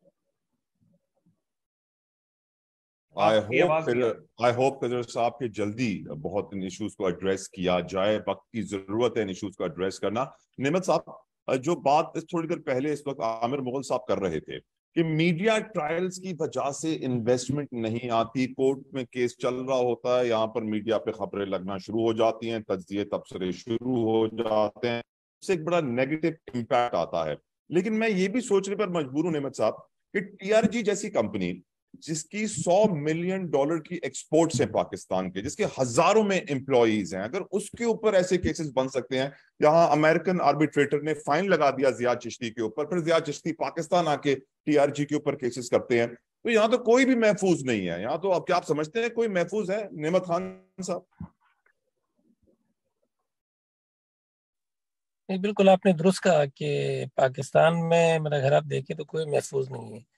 [SPEAKER 5] है।
[SPEAKER 1] आई होप खजर साहब के जल्दी बहुत इन इश्यूज को एड्रेस किया जाए। वक्त की जरूरत है इन इश्यूज को एड्रेस करना। नेमत साहब, जो बात थोड़ी देर पहले इस वक्त आमिर मुगल साहब कर रहे थे कि मीडिया ट्रायल्स की वजह से इन्वेस्टमेंट नहीं आती, कोर्ट में केस चल रहा होता है, यहाँ पर मीडिया पे खबरें लगना शुरू हो जाती हैं, तज्जिए तबसरे शुरू हो जाते हैं, उससे एक बड़ा नेगेटिव इम्पैक्ट आता है। लेकिन मैं ये भी सोचने पर मजबूर हूं नेमत साहब कि TRG जैसी कंपनी जिसकी $100 मिलियन की एक्सपोर्ट्स है पाकिस्तान के, जिसके हजारों में एम्प्लॉइज हैं, अगर उसके ऊपर ऐसे केसेस बन सकते हैं, यहाँ अमेरिकन आर्बिट्रेटर ने फाइन लगा दिया जियाद चिश्ती के ऊपर, फिर जियाद चिश्ती पाकिस्तान आके TRG के ऊपर केसेस करते हैं, तो यहाँ तो कोई भी महफूज नहीं है। यहाँ तो अब क्या आप समझते हैं कोई महफूज है नेमत खान साहब?
[SPEAKER 2] नहीं, बिल्कुल आपने दुरुस्त कहा कि पाकिस्तान में मेरा घर आप देखें तो कोई महफूज नहीं है।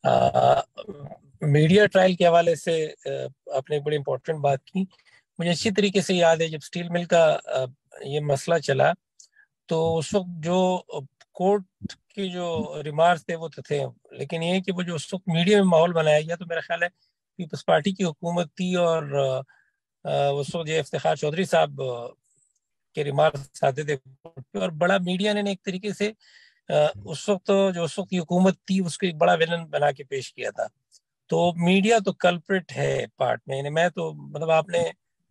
[SPEAKER 2] मीडिया ट्रायल के हवाले से आपने एक बड़ी इंपॉर्टेंट बात की। मुझे अच्छी तरीके से याद है जब स्टील मिल का ये मसला चला تو اس وقت جو کورٹ کے جو ریمارکس تھے وہ تھے، لیکن یہ کہ وہ جو اس وقت میڈیا میں ماحول بنایا گیا، تو میرا خیال ہے پیپلز پارٹی کی حکومت تھی، اور اس وقت افتخار چودھری صاحب کے ریمارکس آتے تھے، اور بڑا میڈیا نے ایک طریقے سے اس وقت کی حکومت تھی اس کو ایک بڑا ویلن بنا کے پیش کیا تھا. تو میڈیا تو کلپریٹ ہے پارٹ میں. یعنی میں تو مطلب آپ نے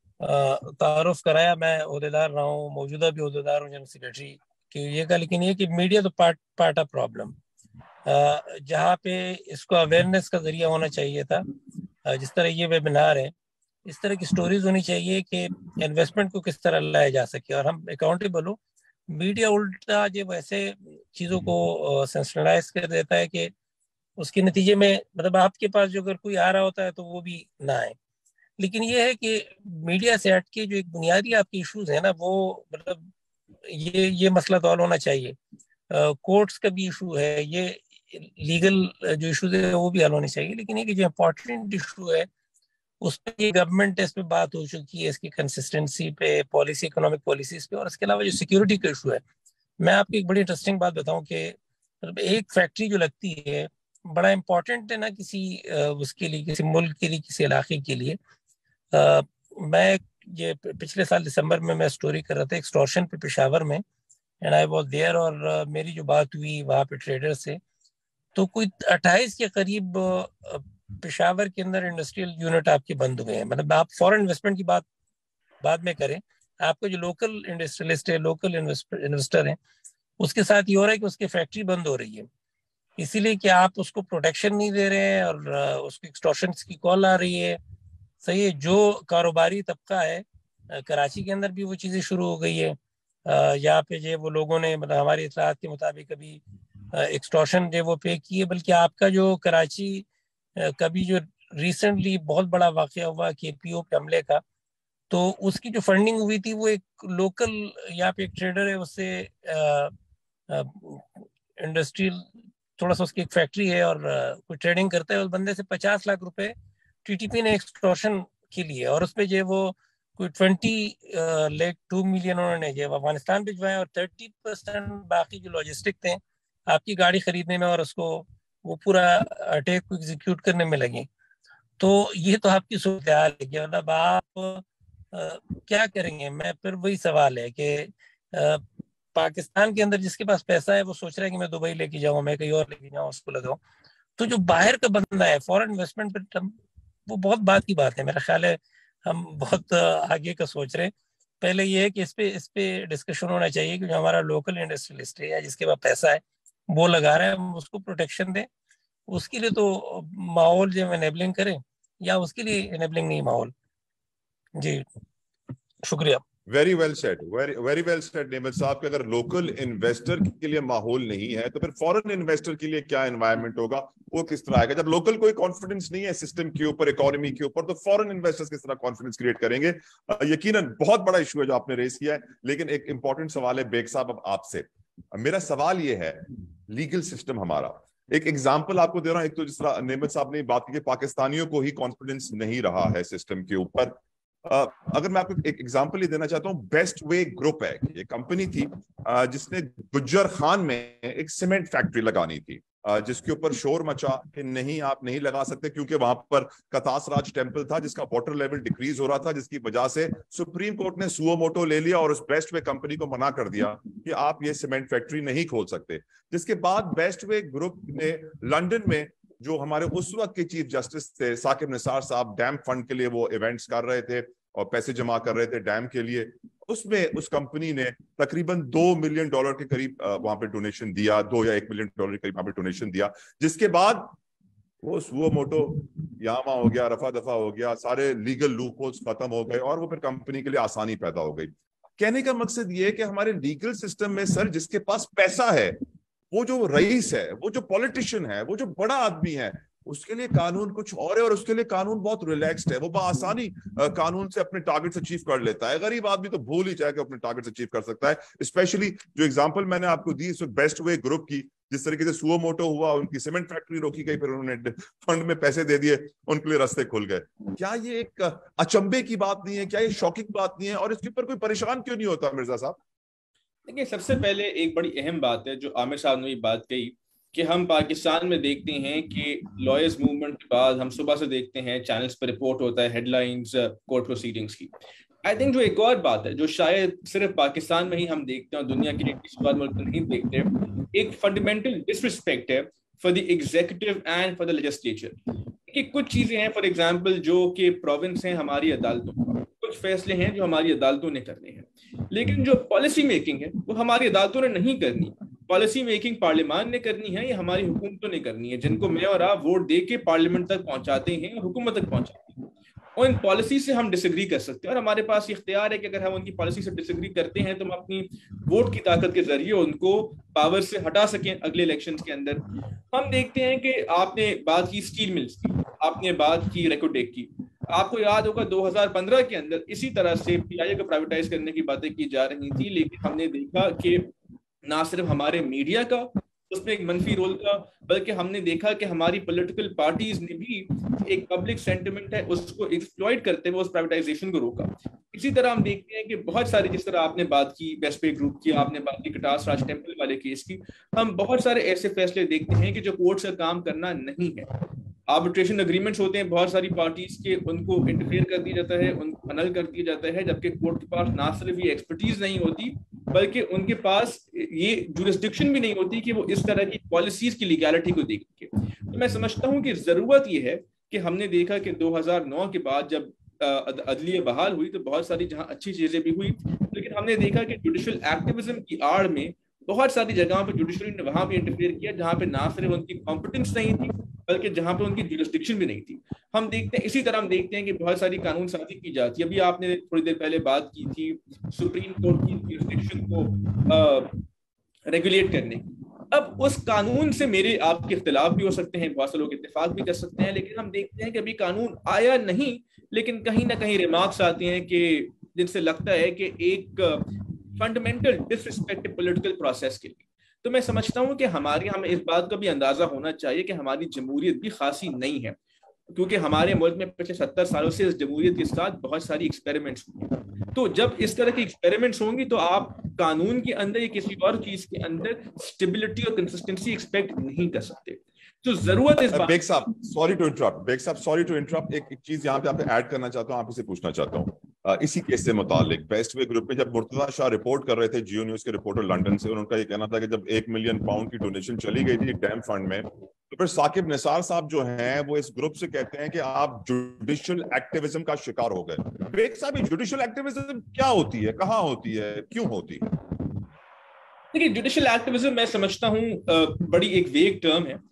[SPEAKER 2] تعارف کرایا، میں عہدیدار رہا ہوں، موجودہ بھی عہدیدار ہوں جنرل سیکریٹری کی یہ کا، لیکن یہ کہ میڈیا تو پارٹ آف پرابلم. جہاں پہ اس کو اویئرنیس کا ذریعہ ہونا چاہیے تھا، جس طرح یہ ویبینار ہے، اس طرح کی سٹوریز ہونی چاہیے کہ انویسٹمنٹ کو کس طرح لایا جا سکے اور ہم اکاؤنٹیبل ہو. میڈیا الٹا جب ایسے چیزوں کو سینسنلائز کر دیتا ہے کہ اس کے نتیجے میں مطلب آپ کے پاس جو اگر کوئی آ رہا ہوتا ہے تو وہ بھی نہ آئے. لیکن یہ ہے کہ میڈیا سے ہٹ کے جو ایک بنیادی آپ کے ایشوز ہیں نا، وہ مطلب یہ مسئلہ تو حل ہونا چاہیے. کورٹس کا بھی ایشو ہے، یہ لیگل جو ایشوز ہے وہ بھی حل ہونے چاہیے. لیکن یہ کہ جو امپورٹنٹ ایشو ہے اس پہ گورنمنٹ اس پہ بات ہو چکی ہے، اس کی کنسسٹنسی پہ، پالیسی، اکنامک پالیسیز پہ، اور اس کے علاوہ جو سیکیورٹی کا ایشو ہے. میں آپ کو ایک بڑی انٹرسٹنگ بات بتاؤں کہ ایک فیکٹری جو لگتی ہے بڑا امپورٹنٹ ہے نا کسی اس کے لیے، کسی ملک کے لیے، کسی علاقے کے لیے. میں یہ پچھلے سال دسمبر میں اسٹوری کر رہا تھا ایکسٹورشن پہ پشاور میں، اینڈ آئی واز دیئر، اور میری جو بات ہوئی وہاں پہ ٹریڈر سے، تو کوئی 28 کے قریب پشاور کے اندر انڈسٹریل یونٹ آپ کے بند ہو گئے ہیں. مطلب آپ فورن انویسٹمنٹ کی بات بعد میں کریں، آپ کا جو لوکل انڈسٹریلسٹ ہے، لوکل انویسٹر ہیں، اس کے ساتھ یہ ہو رہا ہے کہ اس کی فیکٹری بند ہو رہی ہے، اسی لیے کہ آپ اس کو پروٹیکشن نہیں دے رہے ہیں، اور اس کو ایکسٹورشن کی کال آ رہی ہے. صحیح ہے، جو کاروباری طبقہ ہے کراچی کے اندر بھی وہ چیزیں شروع ہو گئی ہے. یہاں پہ جو وہ لوگوں نے مطلب ہماری اطلاعات کے مطابق ابھی ایکسٹورشن جو وہ پے کی ہے. بلکہ آپ کا جو کراچی کبھی جو ریسنٹلی بہت بڑا واقعہ ہوا کے پی او پہ حملے کا، تو اس کی جو فنڈنگ ہوئی تھی وہ ایک لوکل یہاں پہ ایک ٹریڈر ہے، اس سے انڈسٹریل تھوڑا سا اس کی ایک فیکٹری ہے اور کوئی ٹریڈنگ کرتا ہے، اس بندے سے 50 لاکھ روپے ٹی ٹی پی نے ایکسٹورشن کے لیے، اور اس پہ جو وہ کوئی 2 ملین انہوں نے جو افغانستان بھجوائے، اور 30% باقی جو لاجسٹک تھے آپ کی گاڑی خریدنے میں اور اس کو وہ پورا اٹیک کو ایگزیکیوٹ کرنے میں لگے. تو یہ تو آپ کی صورتحال ہے کہ مطلب آپ کیا کریں گے. میں پھر وہی سوال ہے کہ پاکستان کے اندر جس کے پاس پیسہ ہے وہ سوچ رہا ہے کہ میں دبئی لے کے جاؤں، میں کہیں اور لے کے جاؤں، اس کو لگاؤں. تو جو باہر کا بندہ ہے فورن انویسٹمنٹ پہ، وہ بہت بات کی بات ہے. میرا خیال ہے ہم بہت آگے کا سوچ رہے ہیں. پہلے یہ ہے کہ اس پہ ڈسکشن ہونا چاہیے کہ جو ہمارا لوکل انڈسٹریلسٹ ہے یا جس کے پاس پیسہ ہے وہ لگا رہا ہے، ہم اس کو پروٹیکشن دیں. اس کے لیے تو ماحول جو انیبلنگ کریں، یا اس کے لیے انیبلنگ نہیں ماحول. جی شکریہ.
[SPEAKER 1] Very well said, very well said Naimat صاحب کہ اگر لوکل انویسٹر کے لیے ماحول نہیں ہے تو پھر فورن انویسٹر کے لیے کیا انوائرمنٹ ہوگا، وہ کس طرح آئے گا. جب لوکل کوئی کانفیڈنس نہیں ہے سسٹم کے اوپر، اکانومی کے اوپر، تو فورن انویسٹرز کس طرح کانفیڈنس کریٹ کریں گے. یقیناً بہت بڑا ایشو ہے جو آپ نے ریز کیا ہے. لیکن ایک امپورٹنٹ سوال ہے بیگ صاحب اب آپ سے. میرا سوال یہ ہے، لیگل سسٹم ہمارا، ایک ایگزامپل آپ کو دے رہا ہوں. ایک تو جس طرح نعمت صاحب نے بات کی کہ پاکستانیوں کو ہی کانفیڈنس نہیں رہا ہے سسٹم کے اوپر. اگر میں آپ کو ایک ایگزامپل ہی دینا چاہتا ہوں، بیسٹ وے گروپ ہے، یہ کمپنی تھی جس نے گجر خان میں ایک سیمنٹ فیکٹری لگانی تھی، جس کے اوپر شور مچا کہ نہیں آپ نہیں لگا سکتے، کیونکہ وہاں پر کتاس راج ٹیمپل تھا جس کا واٹر لیول ڈیکریز ہو رہا تھا، جس کی وجہ سے سپریم کورٹ نے سو موٹو لے لیا اور اس بیسٹ وے کمپنی کو منع کر دیا کہ آپ یہ سیمنٹ فیکٹری نہیں کھول سکتے. جس کے بعد بیسٹ وے گروپ نے لنڈن میں، جو ہمارے اس وقت کے چیف جسٹس تھے ثاقب نثار صاحب، ڈیم فنڈ کے لیے وہ ایونٹس کر رہے تھے اور پیسے جمع کر رہے تھے ڈیم کے لیے، اس میں اس کمپنی نے تقریباً $2 ملین کے قریب وہاں پہ ڈونیشن دیا، 2 یا 1 ملین ڈالر کے قریب وہاں پہ ڈونیشن دیا. جس کے بعد وہ موٹو یاما ہو گیا، رفع دفع ہو گیا، سارے لیگل لوپ ہولز ختم ہو گئے اور وہ پھر کمپنی کے لیے آسانی پیدا ہو گئی. کہنے کا مقصد یہ ہے کہ ہمارے لیگل سسٹم میں سر جس کے پاس پیسہ ہے، وہ جو رئیس ہے، وہ جو پولیٹیشین ہے، وہ جو بڑا آدمی ہے، اس کے لیے قانون کچھ اور ہے، اور اس کے لیے قانون بہت ریلیکسڈ ہے. وہ بآسانی قانون سے اپنے ٹارگٹس اچیو کر لیتا ہے. غریب آدمی تو بھول ہی جائے کہ اپنے ٹارگٹس اچیو کر سکتا ہے. اسپیشلی جو ایگزامپل میں نے آپ کو دی اس وقت بیسٹ وے گروپ کی، جس طریقے سے سو موٹو ہوا، ان کی سیمنٹ فیکٹری روکی گئی، پھر انہوں نے فنڈ میں پیسے دے دیے، ان کے لیے راستے کھل گئے. کیا یہ ایک اچنبے کی بات نہیں ہے؟ کیا یہ شاکنگ بات نہیں ہے؟ اور اس کے اوپر کوئی پریشان کیوں نہیں ہوتا مرزا صاحب؟
[SPEAKER 3] دیکھیے سب سے پہلے ایک بڑی اہم بات ہے جو عامر صاحب نے بھی بات کہی کہ ہم پاکستان میں دیکھتے ہیں کہ لائرز موومنٹ کے بعد ہم صبح سے دیکھتے ہیں چینلز پر رپورٹ ہوتا ہے ہیڈ لائنز کورٹ پروسیڈنگز کی. آئی تھنک جو ایک اور بات ہے جو شاید صرف پاکستان میں ہی ہم دیکھتے ہیں اور دنیا کے کسی اور ملک میں نہیں دیکھتے, ایک فنڈامنٹل ڈس رسپیکٹ ہے for the executive and for the legislature. کہ کچھ چیزیں ہیں فار ایگزامپل جو کہ پروونس ہیں ہماری عدالتوں, کچھ فیصلے ہیں جو ہماری عدالتوں نے کرنے ہیں, لیکن جو پالیسی میکنگ ہے وہ ہماری عدالتوں نے نہیں کرنی. پالیسی میکنگ پارلیمان نے کرنی ہے یا ہماری حکومتوں نے کرنی ہے, جن کو میں اور آپ ووٹ دے کے پارلیمنٹ تک پہنچاتے ہیں اور حکومت تک پہنچاتے ہیں. اور ان پالیسی سے ہم ڈس ایگری کر سکتے ہیں اور ہمارے پاس اختیار ہے کہ اگر ہم ان کی پالیسی سے ڈس ایگری کرتے ہیں تو ہم اپنی ووٹ کی طاقت کے ذریعے ان کو پاور سے ہٹا سکیں اگلے الیکشنز کے اندر. ہم دیکھتے ہیں کہ آپ نے بات کی اسٹیل ملز کی, آپ نے بات کی ریکوڈیک کی. آپ کو یاد ہوگا 2015 کے اندر اسی طرح سے پی آئی اے کو پرائیویٹائز کرنے کی باتیں کی جا رہی تھی, لیکن ہم نے دیکھا کہ نہ صرف ہمارے میڈیا کا اس میں ایک منفی رول تھا, بلکہ ہم نے دیکھا کہ ہماری پولیٹیکل پارٹیز نے بھی ایک پبلک سینٹیمنٹ ہے اس کو ایکسپلوئٹ کرتے ہوئے اس پرائیویٹائزیشن کو روکا. اسی طرح ہم دیکھتے ہیں کہ بہت ساری, جس طرح آپ نے بات کی بیسٹ پے گروپ کی, آپ نے بات کی کٹاس راج ٹیمپل والے کیس کی, ہم بہت سارے ایسے فیصلے دیکھتے ہیں کہ جو کورٹ سے کام کرنا نہیں ہے. آربیٹریشن اگریمنٹس ہوتے ہیں بہت ساری پارٹیز کے, ان کو انٹرفیئر کر دیا جاتا ہے, ان کو انل کر دیا جاتا ہے, جبکہ کورٹ کے پاس نہ صرف یہ ایکسپرٹیز نہیں ہوتی بلکہ ان کے پاس یہ جورسڈکشن بھی نہیں ہوتی کہ وہ اس طرح کی پالیسیز کی لیگیلٹی کو دیکھ کے. تو میں سمجھتا ہوں کہ ضرورت یہ ہے کہ ہم نے دیکھا کہ 2009 کے بعد جب عدلیہ بحال ہوئی تو بہت ساری جہاں اچھی چیزیں بھی ہوئی, لیکن ہم نے دیکھا کہ جوڈیشل ایکٹیویزم کی آڑ میں بہت ساری جگہوں پہ جوڈیشری نے وہاں بھی انٹرفیئر کیا جہاں پہ نہ صرف ان کی کمپٹنس نہیں تھی بلکہ جہاں پہ ان کی جورسڈکشن بھی نہیں تھی. ہم دیکھتے ہیں اسی طرح ہم دیکھتے ہیں کہ بہت ساری قانون سازی کی جاتی ہے. ابھی آپ نے تھوڑی دیر پہلے بات کی تھی سپریم کورٹ کی جورسڈکشن کو ریگولیٹ کرنے کی. اب اس قانون سے میرے آپ کے اختلاف بھی ہو سکتے ہیں, بہت سے لوگ اتفاق بھی کر سکتے ہیں, لیکن ہم دیکھتے ہیں کہ ابھی قانون آیا نہیں, لیکن کہیں نہ کہیں ریمارکس آتے ہیں کہ جن سے لگتا ہے کہ ایک fundamental disrespect political process کے لیے. تو میں سمجھتا ہوں کہ ہمیں اس بات کا بھی اندازہ ہونا چاہیے کہ ہماری جمہوریت بھی خاصی نہیں ہے, کیونکہ ہمارے ملک میں پچھلے 70 سالوں سے اس جمہوریت کے ساتھ بہت ساری ایکسپیریمنٹس ہوئی. تو جب اس طرح کی ایکسپیریمنٹس ہوں گی تو آپ قانون کے اندر یا کسی اور چیز کے اندر اسٹیبلٹی اور کنسسٹنسی ایکسپیکٹ نہیں کر سکتے. تو ضرورت اس
[SPEAKER 1] بیگ صاحب سوری ٹو انٹرپٹ, ایک چیز یہاں پہ ایڈ کرنا چاہتا ہوں, آپ سے پوچھنا چاہتا ہوں اسی کیس سے متعلق. بیسٹ وے گروپ میں جب مرتضی شاہ رپورٹ کر رہے تھے, جیو نیوز کے رپورٹر لندن سے, ان کا یہ کہنا تھا کہ جب 1 ملین پاؤنڈ کی ڈونیشن چلی گئی تھی ڈیم فنڈ میں, تو پھر ثاقب نثار صاحب جو ہیں وہ اس گروپ سے کہتے ہیں کہ آپ جوڈیشل ایکٹیویزم کا شکار ہو گئے. بیگ صاحب یہ جوڈیشل ایکٹیویزم کیا ہوتی ہے, کہاں ہوتی ہے, کیوں ہوتی ہے؟
[SPEAKER 3] دیکھیے جوڈیشل ایکٹیویزم میں سمجھتا ہوں بڑی ایک ویگ ٹرم ہے.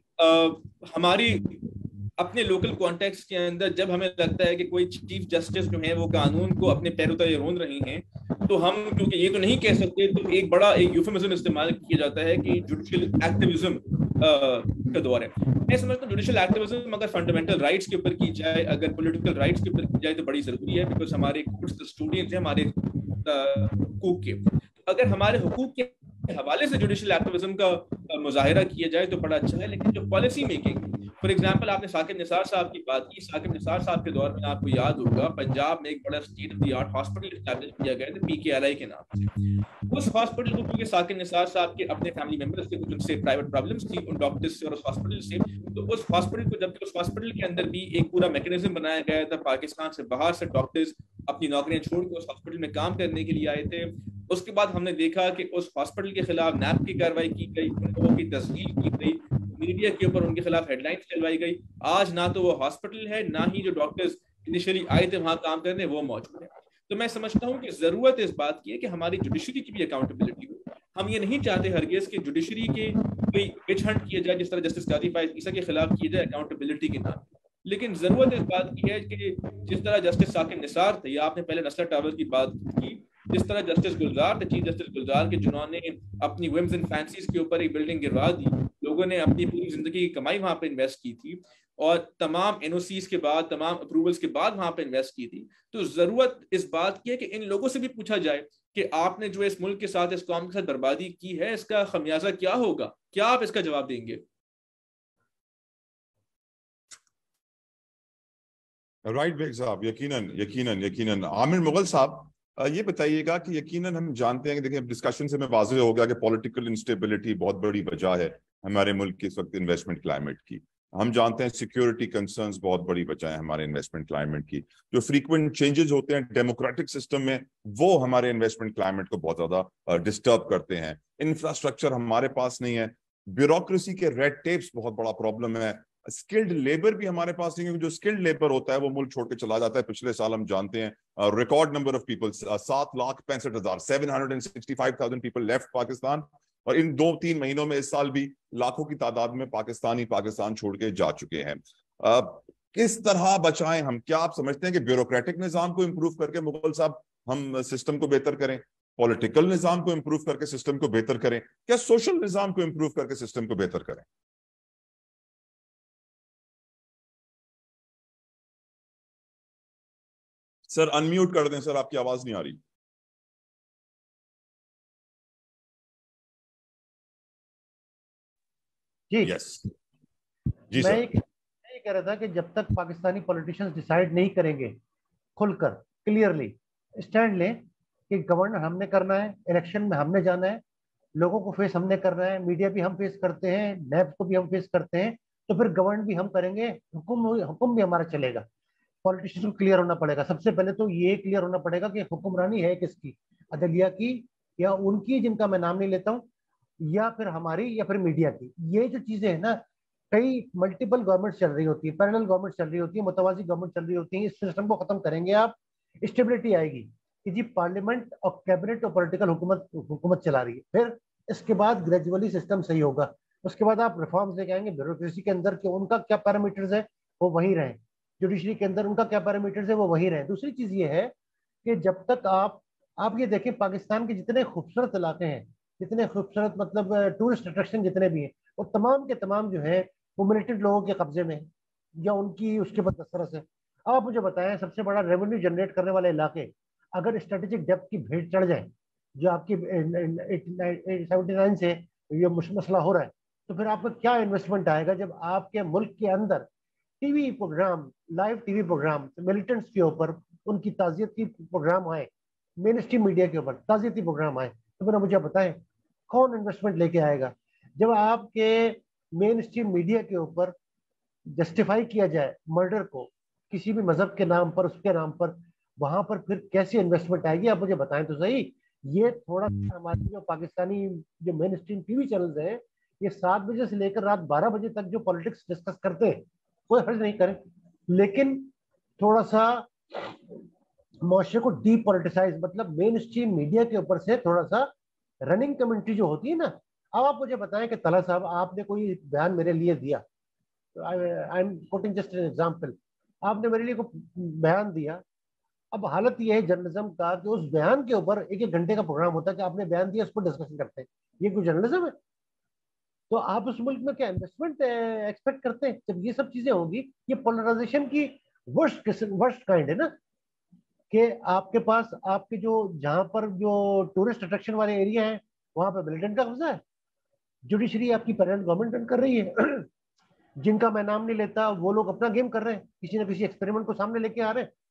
[SPEAKER 3] ہماری اپنے لوکل کانٹیکس کے اندر جب ہمیں لگتا ہے کہ کوئی چیف جسٹس جو ہیں وہ قانون کو اپنے پیروں تلے رون رہی ہیں, تو ہم کیونکہ یہ تو نہیں کہہ سکتے, تو ایک بڑا یوفیمزم استعمال کیا جاتا ہے کہ جوڈیشل ایکٹیویزم کا دور ہے. میں سمجھتا ہوں جوڈیشل ایکٹیویزم اگر فنڈامنٹل رائٹس کے اوپر کی جائے, اگر پولیٹیکل رائٹس کے اوپر کی جائے تو بڑی ضروری ہے, بیکاز ہمارے کورٹس کسٹوڈینز ہیں ہمارے حقوق کے. اگر ہمارے حقوق کے حوالے سے جوڈیشل ایکٹیویزم کا مظاہرہ کیا جائے تو بڑا اچھا ہے, لیکن جو پالیسی میکنگ, فار ایگزامپل آپ نے ثاقب نثار صاحب کی بات کی. ثاقب نثار صاحب کے دور میں آپ کو یاد ہوگا پنجاب میں ایک بڑا state of the art hospital establish کیا گیا تھا PKLI کے نام سے. اس ہاسپٹل کو کیونکہ ثاقب نثار صاحب کے اپنے فیملی ممبرز کے کچھ ان سے پرائیویٹ پرابلمس تھی ان ڈاکٹرز سے اور اس ہاسپٹل سے, تو اس ہاسپٹل کو جبکہ اس ہاسپٹل کے اندر بھی ایک پورا میکینزم بنایا گیا تھا, پاکستان سے باہر سے ڈاکٹرز اپنی نوکریاں چھوڑ کے اس ہاسپٹل میں کام کرنے کے لیے آئے تھے. اس کے بعد ہم نے دیکھا کہ اس ہاسپٹل کے خلاف نیب کی کارروائی کی گئی, ان لوگوں کی تسجیل کی گئی, میڈیا کے اوپر ان کے خلاف ہیڈ لائنز چلوائی گئی. آج نہ تو وہ ہاسپٹل ہے, نہ ہی جو ڈاکٹرز انیشلی آئے تھے وہاں کام کرنے وہ موجود ہیں. تو میں سمجھتا ہوں کہ ضرورت اس بات کی ہے کہ ہماری جوڈیشری کی بھی اکاؤنٹیبلٹی ہو. ہم یہ نہیں چاہتے ہرگز کہ جوڈیشری کے کوئی وچ ہنٹ کیا جائے جس طرح جسٹس قاضی فائز عیسیٰ کے خلاف کیا جائے اکاؤنٹیبلٹی کے نام, لیکن ضرورت اس بات کی ہے کہ جس طرح جسٹس ثاقب نثار تھے, یا آپ نے پہلے نصرت ٹاور کی بات کی, جس طرح جسٹس گلزار تھے, چیف جسٹس گلزار کے, جنہوں نے اپنی ویمز اینڈ فینسیز کے اوپر ایک بلڈنگ گروا دی, لوگوں نے اپنی پوری زندگی کی کمائی وہاں پہ انویسٹ کی تھی اور تمام NOCs کے بعد, تمام اپروولز کے بعد وہاں پہ انویسٹ کی تھی. تو ضرورت اس بات کی ہے کہ ان لوگوں سے بھی پوچھا جائے کہ آپ نے جو اس ملک کے ساتھ, اس قوم کے ساتھ بربادی کی ہے, اس کا خمیازہ کیا ہوگا, کیا آپ اس کا جواب دیں گے؟
[SPEAKER 1] رائٹ بیگ صاحب, یقیناً. عامر مغل صاحب, یہ بتائیے گا کہ یقیناً ہم جانتے ہیں کہ دیکھیں ڈسکشن سے میں واضح ہو گیا کہ پولیٹیکل انسٹیبلٹی بہت بڑی وجہ ہے ہمارے ملک کے اس وقت انویسٹمنٹ کلائمیٹ کی. ہم جانتے ہیں سیکیورٹی کنسرنز بہت بڑی وجہ ہے ہمارے انویسٹمنٹ کلائمیٹ کی. جو فریکوینٹ چینجز ہوتے ہیں ڈیموکریٹک سسٹم میں وہ ہمارے انویسٹمنٹ کلائمیٹ کو بہت زیادہ ڈسٹرب کرتے ہیں. انفراسٹرکچر ہمارے پاس نہیں ہے. بیوروکریسی کے ریڈ ٹیپس بہت بڑا پرابلم ہے. اسکلڈ لیبر بھی ہمارے پاس نہیں ہے. جو اسکلڈ لیبر ہوتا ہے وہ ملک چھوڑ کے چلا جاتا ہے. پچھلے سال ہم جانتے ہیں record number of people 7,65,000 765,000 people left Pakistan. اور ان 2-3 مہینوں میں اس سال بھی لاکھوں کی تعداد میں پاکستان چھوڑ کے جا چکے ہیں. کس طرح بچائیں ہم؟ کیا آپ سمجھتے ہیں کہ بیوروکریٹک نظام کو امپروو کر کے مغل صاحب ہم سسٹم کو بہتر کریں؟ پولیٹیکل نظام کو امپروو کر کے سسٹم کو بہتر کریں؟ کیا سوشل نظام کو امپروو کر کے سسٹم کو بہتر کریں؟ سر انمیوٹ کر دیں سر، آپ کی آواز نہیں آ رہی.
[SPEAKER 4] جی
[SPEAKER 1] یس جی
[SPEAKER 4] میں
[SPEAKER 1] سر.
[SPEAKER 4] یہ کہہ رہا تھا کہ جب تک پاکستانی پولیٹیشنز ڈیسائیڈ نہیں کریں گے کھل کر کلیئرلی اسٹینڈ لیں کہ گورنر ہم نے کرنا ہے، الیکشن میں ہم نے جانا ہے، لوگوں کو فیس ہم نے کرنا ہے، میڈیا بھی ہم فیس کرتے ہیں، نیب کو بھی ہم فیس کرتے ہیں، تو پھر گورن بھی ہم کریں گے، حکم بھی ہمارا چلے گا. پولیٹیشن کو کلیئر ہونا پڑے گا. سب سے پہلے تو یہ کلیئر ہونا پڑے گا کہ حکمرانی ہے کس کی، عدلیہ کی یا ان کی جن کا میں نام نہیں لیتا ہوں، یا پھر ہماری یا پھر میڈیا کی. یہ جو چیزیں ہیں نا، کئی ملٹیپل گورنمنٹ چل رہی ہوتی ہے، پیرلل گورنمنٹ چل رہی ہوتی ہے، متوازی گورنمنٹ چل رہی ہوتی ہیں. اس سسٹم کو ختم کریں گے آپ، اسٹیبلٹی آئے گی کہ جی پارلیمنٹ اور کیبنٹ اور پولیٹیکل حکومت چلا رہی ہے. پھر اس کے بعد گریجولی سسٹم صحیح ہوگا. اس کے بعد آپ ریفارمز لے کے آئیں گے بیوروکریسی کے اندر کہ ان کا کیا پیرامیٹرز ہے وہ وہی رہیں، جوڈیشری کے اندر ان کا کیا پیرامیٹرز ہے وہ وہی رہیں. دوسری چیز یہ ہے کہ جب تک آپ یہ دیکھیں پاکستان کے جتنے خوبصورت علاقے ہیں، جتنے خوبصورت مطلب ٹورسٹ اٹریکشن جتنے بھی ہیں، وہ تمام کے تمام جو ہے وہ ملیٹنٹ لوگوں کے قبضے میں یا ان کی اس کے بعد دسترس ہے. اب آپ مجھے بتائیں سب سے بڑا ریونیو جنریٹ کرنے والے علاقے اگر اسٹریٹجک ڈیپتھ کی بھیڑ چڑھ جائیں، جو آپ کی 79 سے یہ مسئلہ ہو رہا ہے، تو پھر آپ کا کیا انویسٹمنٹ آئے گا جب آپ کے ملک کے اندر T V program, live T V program militants کے اوپر ان کی تعزیتی پروگرام آئے، مین اسٹریم میڈیا کے اوپر تعزیتی پروگرام آئے، تو پھر مجھے بتائیں کون انویسٹمنٹ لے کے آئے گا؟ جب آپ کے مین اسٹریم میڈیا کے اوپر جسٹیفائی کیا جائے مرڈر کو کسی بھی مذہب کے نام پر، اس کے نام پر، وہاں پر پھر کیسی انویسٹمنٹ آئے گی؟ آپ مجھے بتائیں تو صحیح. یہ تھوڑا سا ہمارے جو پاکستانی جو mainstream T V channels ہیں، یہ 7 بجے سے لے کر رات 12 بجے تک جو پالیٹکس ڈسکس کرتے ہیں کوئی حرج نہیں کریں، لیکن تھوڑا سا معاشرے کو ڈی پولیٹیسائز، مطلب مین اسٹریم میڈیا کے اوپر سے تھوڑا سا رننگ کمنٹری جو ہوتی ہے نا. اب آپ مجھے بتائیں کہ طلحہ صاحب آپ نے کوئی بیان میرے لیے دیا، I am putting just an example, آپ نے میرے لیے کوئی بیان دیا. اب حالت یہ ہے جرنلزم کا کہ اس بیان کے اوپر 1 گھنٹے کا پروگرام ہوتا ہے کہ آپ نے بیان دیا، اس پر ڈسکشن کرتے ہیں. یہ کوئی جرنلزم ہے؟ تو آپ اس ملک میں کیا انویسٹمنٹ ایکسپیکٹ کرتے ہیں جب یہ سب چیزیں ہوں گی؟ یہ پولرائزیشن کی ورسٹ کائنڈ ہے نا، کہ آپ کے پاس آپ کے جو جہاں پر جو ٹورسٹ اٹریکشن والے ایریا ہیں وہاں پہ ملیٹنٹ کا قبضہ ہے، جوڈیشری آپ کی پیرنٹ گورنمنٹ رن کر رہی ہے، جن کا میں نام نہیں لیتا وہ لوگ اپنا گیم کر رہے ہیں، کسی نہ کسی ایکسپیریمنٹ کو سامنے لے کے آ رہے ہیں،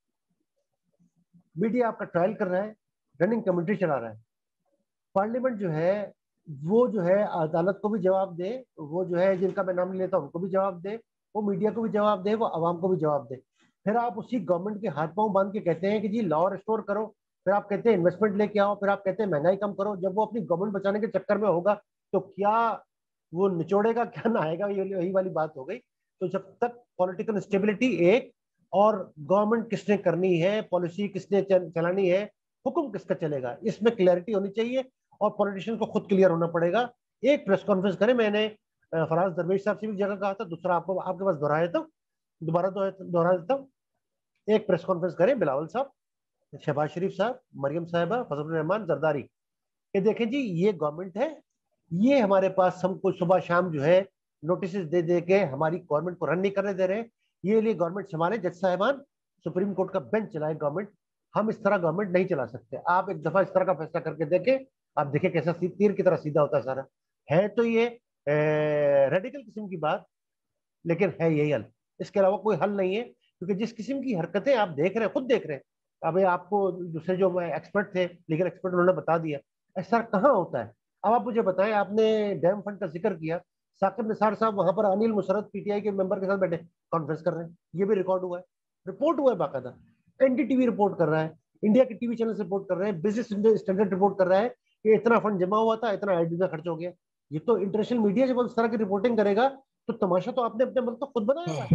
[SPEAKER 4] میڈیا آپ کا ٹرائل کر رہا ہے، رننگ کمیٹری چلا رہا ہے. پارلیمنٹ جو ہے وہ جو ہے عدالت کو بھی جواب دے، وہ جو ہے جن کا میں نام نہیں لیتا ان کو بھی جواب دے، وہ میڈیا کو بھی جواب دے، وہ عوام کو بھی جواب دے. پھر آپ اسی گورنمنٹ کے ہاتھ پاؤں باندھ کے کہتے ہیں کہ جی لا ریسٹور کرو، پھر آپ کہتے ہیں انویسٹمنٹ لے کے آؤ، پھر آپ کہتے ہیں مہنگائی کم کرو. جب وہ اپنی گورنمنٹ بچانے کے چکر میں ہوگا تو کیا وہ نچوڑے گا، کیا نہ آئے گا؟ یہی والی بات ہو گئی. تو جب تک پولیٹیکل اسٹیبلٹی ایک اور گورنمنٹ کس نے کرنی ہے، پالیسی کس نے چلانی ہے، حکم کس کا چلے گا، اس میں کلیئرٹی ہونی چاہیے اور پولیٹیشین کو خود کلیئر ہونا پڑے گا. ایک پریس کانفرنس کریں، میں نے فراز درویش صاحب سے بھی جگہ کہا تھا، دوسرا آپ کے پاس دوہرا دیتا ہوں، دوبارہ دوہرا دیتا ہوں. ایک پریس کانفرنس کریں بلاول صاحب، شہباز شریف صاحب، مریم صاحبہ، فضل الرحمان زرداری، کہ دیکھیں جی یہ گورنمنٹ ہے، یہ ہمارے پاس ہم کو صبح شام جو ہے نوٹسز دے دے کے ہماری گورنمنٹ کو رن نہیں کرنے دے رہے ہیں، یہ لیے گورنمنٹ سنبھالے، جج صاحبان سپریم کورٹ کا بینچ چلائے گورنمنٹ، ہم اس طرح گورنمنٹ نہیں چلا سکتے. آپ ایک دفعہ اس طرح کا فیصلہ کر کے دیکھیں، آپ دیکھیں کیسا تیر کی طرح سیدھا ہوتا ہے سارا. ہے تو یہ ریڈیکل قسم کی بات، لیکن ہے یہی حل، اس کے علاوہ کوئی حل نہیں ہے. کیونکہ جس قسم کی حرکتیں آپ دیکھ رہے ہیں، خود دیکھ رہے ہیں، अभी आपको दूसरे जो एक्सपर्ट थे, लीगल एक्सपर्ट, उन्होंने बता दिया ऐसा कहाँ होता है। अब आप मुझे बताएं, आपने डैम फंड का जिक्र किया, साकिब निसार साहब वहां पर अनिल मुशर्रफ पीटीआई के मेंबर के साथ बैठे कॉन्फ्रेंस कर रहे हैं, ये भी रिकॉर्ड हुआ है, रिपोर्ट हुआ है बाकायदा। एनडीटीवी रिपोर्ट कर रहा है, इंडिया के टीवी चैनल रिपोर्ट कर रहे हैं, बिजनेस स्टैंडर्ड रिपोर्ट कर रहा है कि इतना फंड जमा हुआ था, इतना आईडी में खर्च हो गया। ये तो इंटरनेशनल मीडिया जब उस तरह की रिपोर्टिंग करेगा तो तमाशा तो आपने अपने मुल्क को खुद बनाया हुआ है।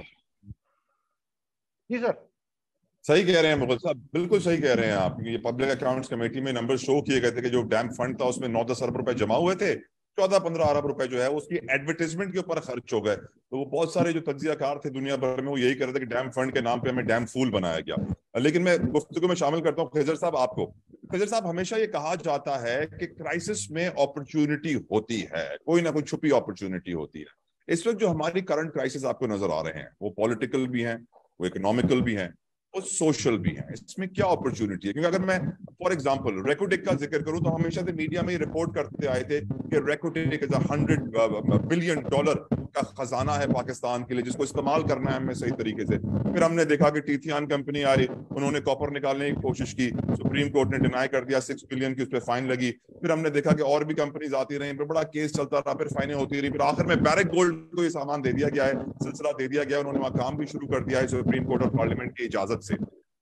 [SPEAKER 4] जी सर।
[SPEAKER 1] सही कह रहे हैं मुगल साहब, बिल्कुल सही कह रहे हैं आप। ये पब्लिक अकाउंट्स कमेटी में नंबर शो किए गए थे कि जो डैम फंड था उसमें 9-10 अरब रुपए जमा हुए थे, 14-15 अरब रुपए जो है उसकी एडवर्टाइजमेंट के ऊपर खर्च हो गए। तो वो बहुत सारे जो तज्जियाकार थे दुनिया भर में वो यही कर रहे थे कि डैम फंड के नाम पे हमें डैम फूल बनाया गया। लेकिन मैं गुफ्तगू में शामिल करता हूँ खिजर साहब आपको। खिजर साहब, हमेशा ये कहा जाता है कि क्राइसिस में अपॉर्चुनिटी होती है, कोई ना कोई छुपी अपॉर्चुनिटी होती है। इस वक्त जो हमारी करंट क्राइसिस आपको नजर आ रहे हैं वो पॉलिटिकल भी हैं, वो इकोनॉमिकल भी हैं, और सोशल भी है। इसमें क्या अपॉर्चुनिटी है? क्योंकि अगर मैं फॉर एग्जांपल रेकोटेक का जिक्र करूं तो हमेशा से मीडिया में रिपोर्ट करते आए थे कि रेकोटेक इज $100 बिलियन का खजाना है पाकिस्तान के लिए, जिसको इस्तेमाल करना है हमें सही तरीके से। फिर हमने देखा कि टीथियान कंपनी आई, उन्होंने कॉपर निकालने की कोशिश की, सुप्रीम कोर्ट ने डिनाई कर दिया, 6 बिलियन की उस पर फाइन लगी। फिर हमने देखा कि और भी कंपनीज आती रही, फिर बड़ा केस चलता रहा, फिर फाइनें होती रही, फिर आखिर में बैरक गोल्ड को ये सामान दे दिया गया है, सिलसिला दे दिया गया है, उन्होंने वहां काम भी शुरू कर दिया है सुप्रीम कोर्ट और पार्लियामेंट की इजाजत से।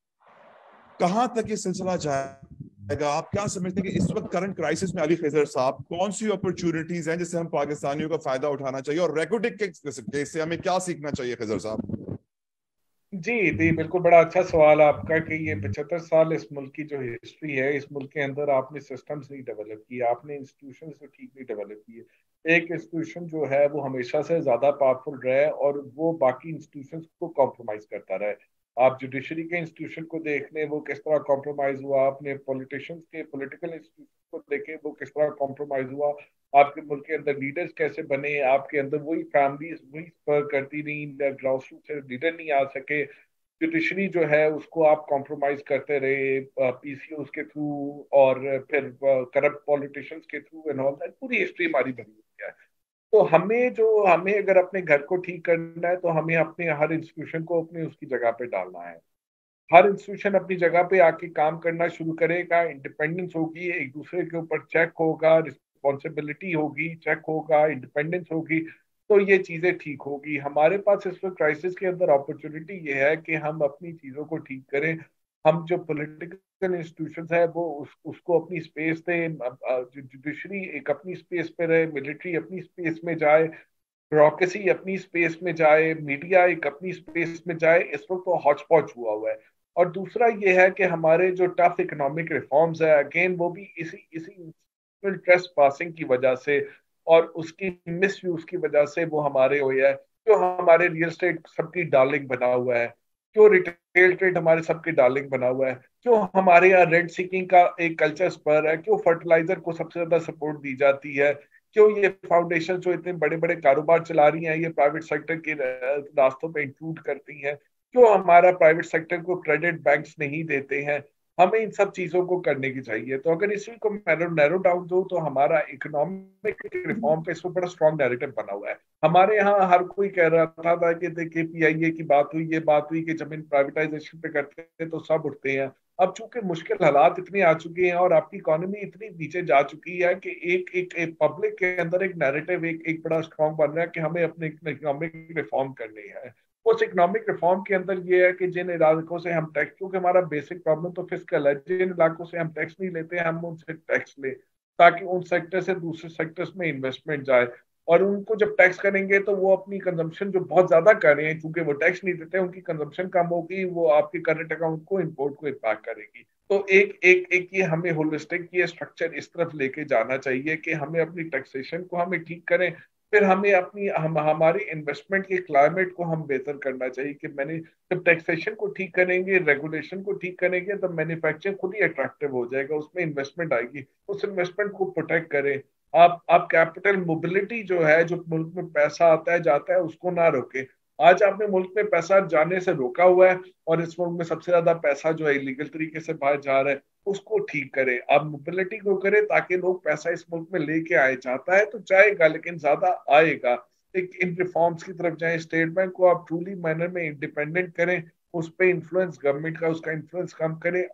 [SPEAKER 1] कहां तक ये सिलसिला जाएगा? आप क्या समझते हैं कि इस वक्त करंट क्राइसिस में अली खिजर साहब कौन सी अपॉर्चुनिटीज हैं जिससे हम पाकिस्तानियों का फायदा उठाना चाहिए, और रेकोटेक के केस से हमें क्या सीखना चाहिए खिजर साहब?
[SPEAKER 5] जी जी, बिल्कुल, बड़ा अच्छा सवाल आपका कि ये 75 साल इस मुल्क की जो हिस्ट्री है, इस मुल्क के अंदर आपने सिस्टम्स नहीं डेवलप किए, आपने इंस्टीट्यूशंस तो ठीक नहीं डेवलप किए। एक इंस्टीट्यूशन जो है वो हमेशा से ज्यादा पावरफुल रहा है और वो बाकी इंस्टीट्यूशंस को कॉम्प्रोमाइज करता रहा है। आप जुडिशरी के इंस्टीट्यूशन को देख लें, वो किस तरह कॉम्प्रोमाइज हुआ, आपने पॉलिटिशियंस के पॉलिटिकल इंस्टीट्यूशन को देखें, वो किस तरह कॉम्प्रोमाइज हुआ, आपके मुल्क के अंदर लीडर्स कैसे बने, आपके अंदर वही फैमिलीज वही स्पर करती रही, ग्राउंड रूट से लीडर नहीं आ सके, जुडिशरी जो है उसको आप कॉम्प्रोमाइज करते रहे पीसीओ के थ्रू और फिर करप्ट पॉलिटिशियंस के थ्रू एंड ऑल दैट। पूरी हिस्ट्री हमारी बनी हुई है। तो हमें अगर अपने घर को ठीक करना है तो हमें अपने हर इंस्टीट्यूशन को अपने उसकी जगह पे डालना है। हर इंस्टीट्यूशन अपनी जगह पे आके काम करना शुरू करेगा, इंडिपेंडेंस होगी, एक दूसरे के ऊपर चेक होगा, रिस्पॉन्सिबिलिटी होगी, चेक होगा, इंडिपेंडेंस होगी, तो ये चीजें ठीक होगी। हमारे पास इस वक्त क्राइसिस के अंदर अपॉर्चुनिटी ये है कि हम अपनी चीजों को ठीक करें। हम जो पॉलिटिकल इंस्टीट्यूशंस है वो उसको अपनी स्पेस दें, जुडिशरी एक अपनी स्पेस पे रहे, मिलिट्री अपनी स्पेस में जाए, ब्यूरोक्रेसी अपनी स्पेस में जाए, मीडिया एक अपनी स्पेस में जाए। इस वक्त तो हॉच पॉच हुआ है। और दूसरा ये है कि हमारे जो टफ इकोनॉमिक रिफॉर्म्स है, अगेन वो भी इसी इसी ट्रेस पासिंग की वजह से और उसकी मिस यूज की वजह से वो हमारे हुए है। जो हमारे रियल एस्टेट सबकी डार्लिंग बना हुआ है, क्यों रिटेल ट्रेड हमारे सबके डार्लिंग बना हुआ है, क्यों हमारे यहाँ रेंट सीकिंग का एक कल्चर स्पर है, क्यों फर्टिलाइजर को सबसे ज्यादा सपोर्ट दी जाती है, क्यों ये फाउंडेशन जो इतने बड़े बड़े कारोबार चला रही हैं ये प्राइवेट सेक्टर के रास्तों पे इंक्लूड करती हैं, क्यों हमारा प्राइवेट सेक्टर को क्रेडिट बैंक्स नहीं देते हैं। हमें इन सब चीजों को करने की चाहिए। तो अगर इसी को नैरो डाउन दो तो हमारा इकोनॉमिक रिफॉर्म पे इसमें बड़ा स्ट्रॉन्ग नैरेटिव बना हुआ है। हमारे यहाँ हर कोई कह रहा था कि देखिए पीआईए की बात हुई, ये बात हुई कि जब इन प्राइवेटाइजेशन पे करते हैं तो सब उठते हैं। अब चूंकि मुश्किल हालात इतने आ चुके हैं और आपकी इकोनॉमी इतनी नीचे जा चुकी है कि एक पब्लिक के अंदर एक नैरेटिव एक बड़ा स्ट्रॉन्ग बन रहा है कि हमें अपने इकोनॉमिक रिफॉर्म करनी है। उस इकोनॉमिक रिफॉर्म के अंदर ये है कि जिन इलाकों से हम टैक्स, क्योंकि हमारा बेसिक प्रॉब्लम तो फिस्कल है, जिन इलाकों से हम टैक्स नहीं लेते हैं हम उनसे टैक्स लें ताकि उन सेक्टर से दूसरे सेक्टर्स में इन्वेस्टमेंट जाए। और उनको जब टैक्स करेंगे तो वो अपनी कंजम्पशन जो बहुत ज्यादा कर रहे हैं, क्योंकि वो टैक्स नहीं देते, उनकी कंजम्पशन कम होगी, वो आपके करंट अकाउंट को इम्पोर्ट को इम्पैक्ट करेगी। तो एक ये हमें होलिस्टिक ये स्ट्रक्चर इस तरफ लेके जाना चाहिए कि हमें अपनी टैक्सेशन को हमें ठीक करें, फिर हमें हमारी इन्वेस्टमेंट के क्लाइमेट को हम बेहतर करना चाहिए कि मैंने जब टैक्सेशन को ठीक करेंगे, रेगुलेशन को ठीक करेंगे, तब मैन्युफैक्चरिंग खुद ही अट्रैक्टिव हो जाएगा, उसमें इन्वेस्टमेंट आएगी। उस इन्वेस्टमेंट को प्रोटेक्ट करें। आप कैपिटल मोबिलिटी जो है, जो मुल्क में पैसा आता है जाता है, उसको ना रोके। आज आपने मुल्क में पैसा जाने से रोका हुआ है और इस मुल्क में सबसे ज्यादा पैसा जो है इलीगल तरीके से बाहर जा रहा है, उसको ठीक करें। आप मोबिलिटी को करें ताकि लोग पैसा इस मुल्क में लेके आए। जाता है तो जाएगा लेकिन ज्यादा आएगा। एक इन रिफॉर्म्स की तरफ जाएं। स्टेट बैंक को आप ट्रूली मैनर में इंडिपेंडेंट करें उस पे इन्फ्लुएंस गवर्नमेंट का, उसका इन्फ्लुएंस कम करें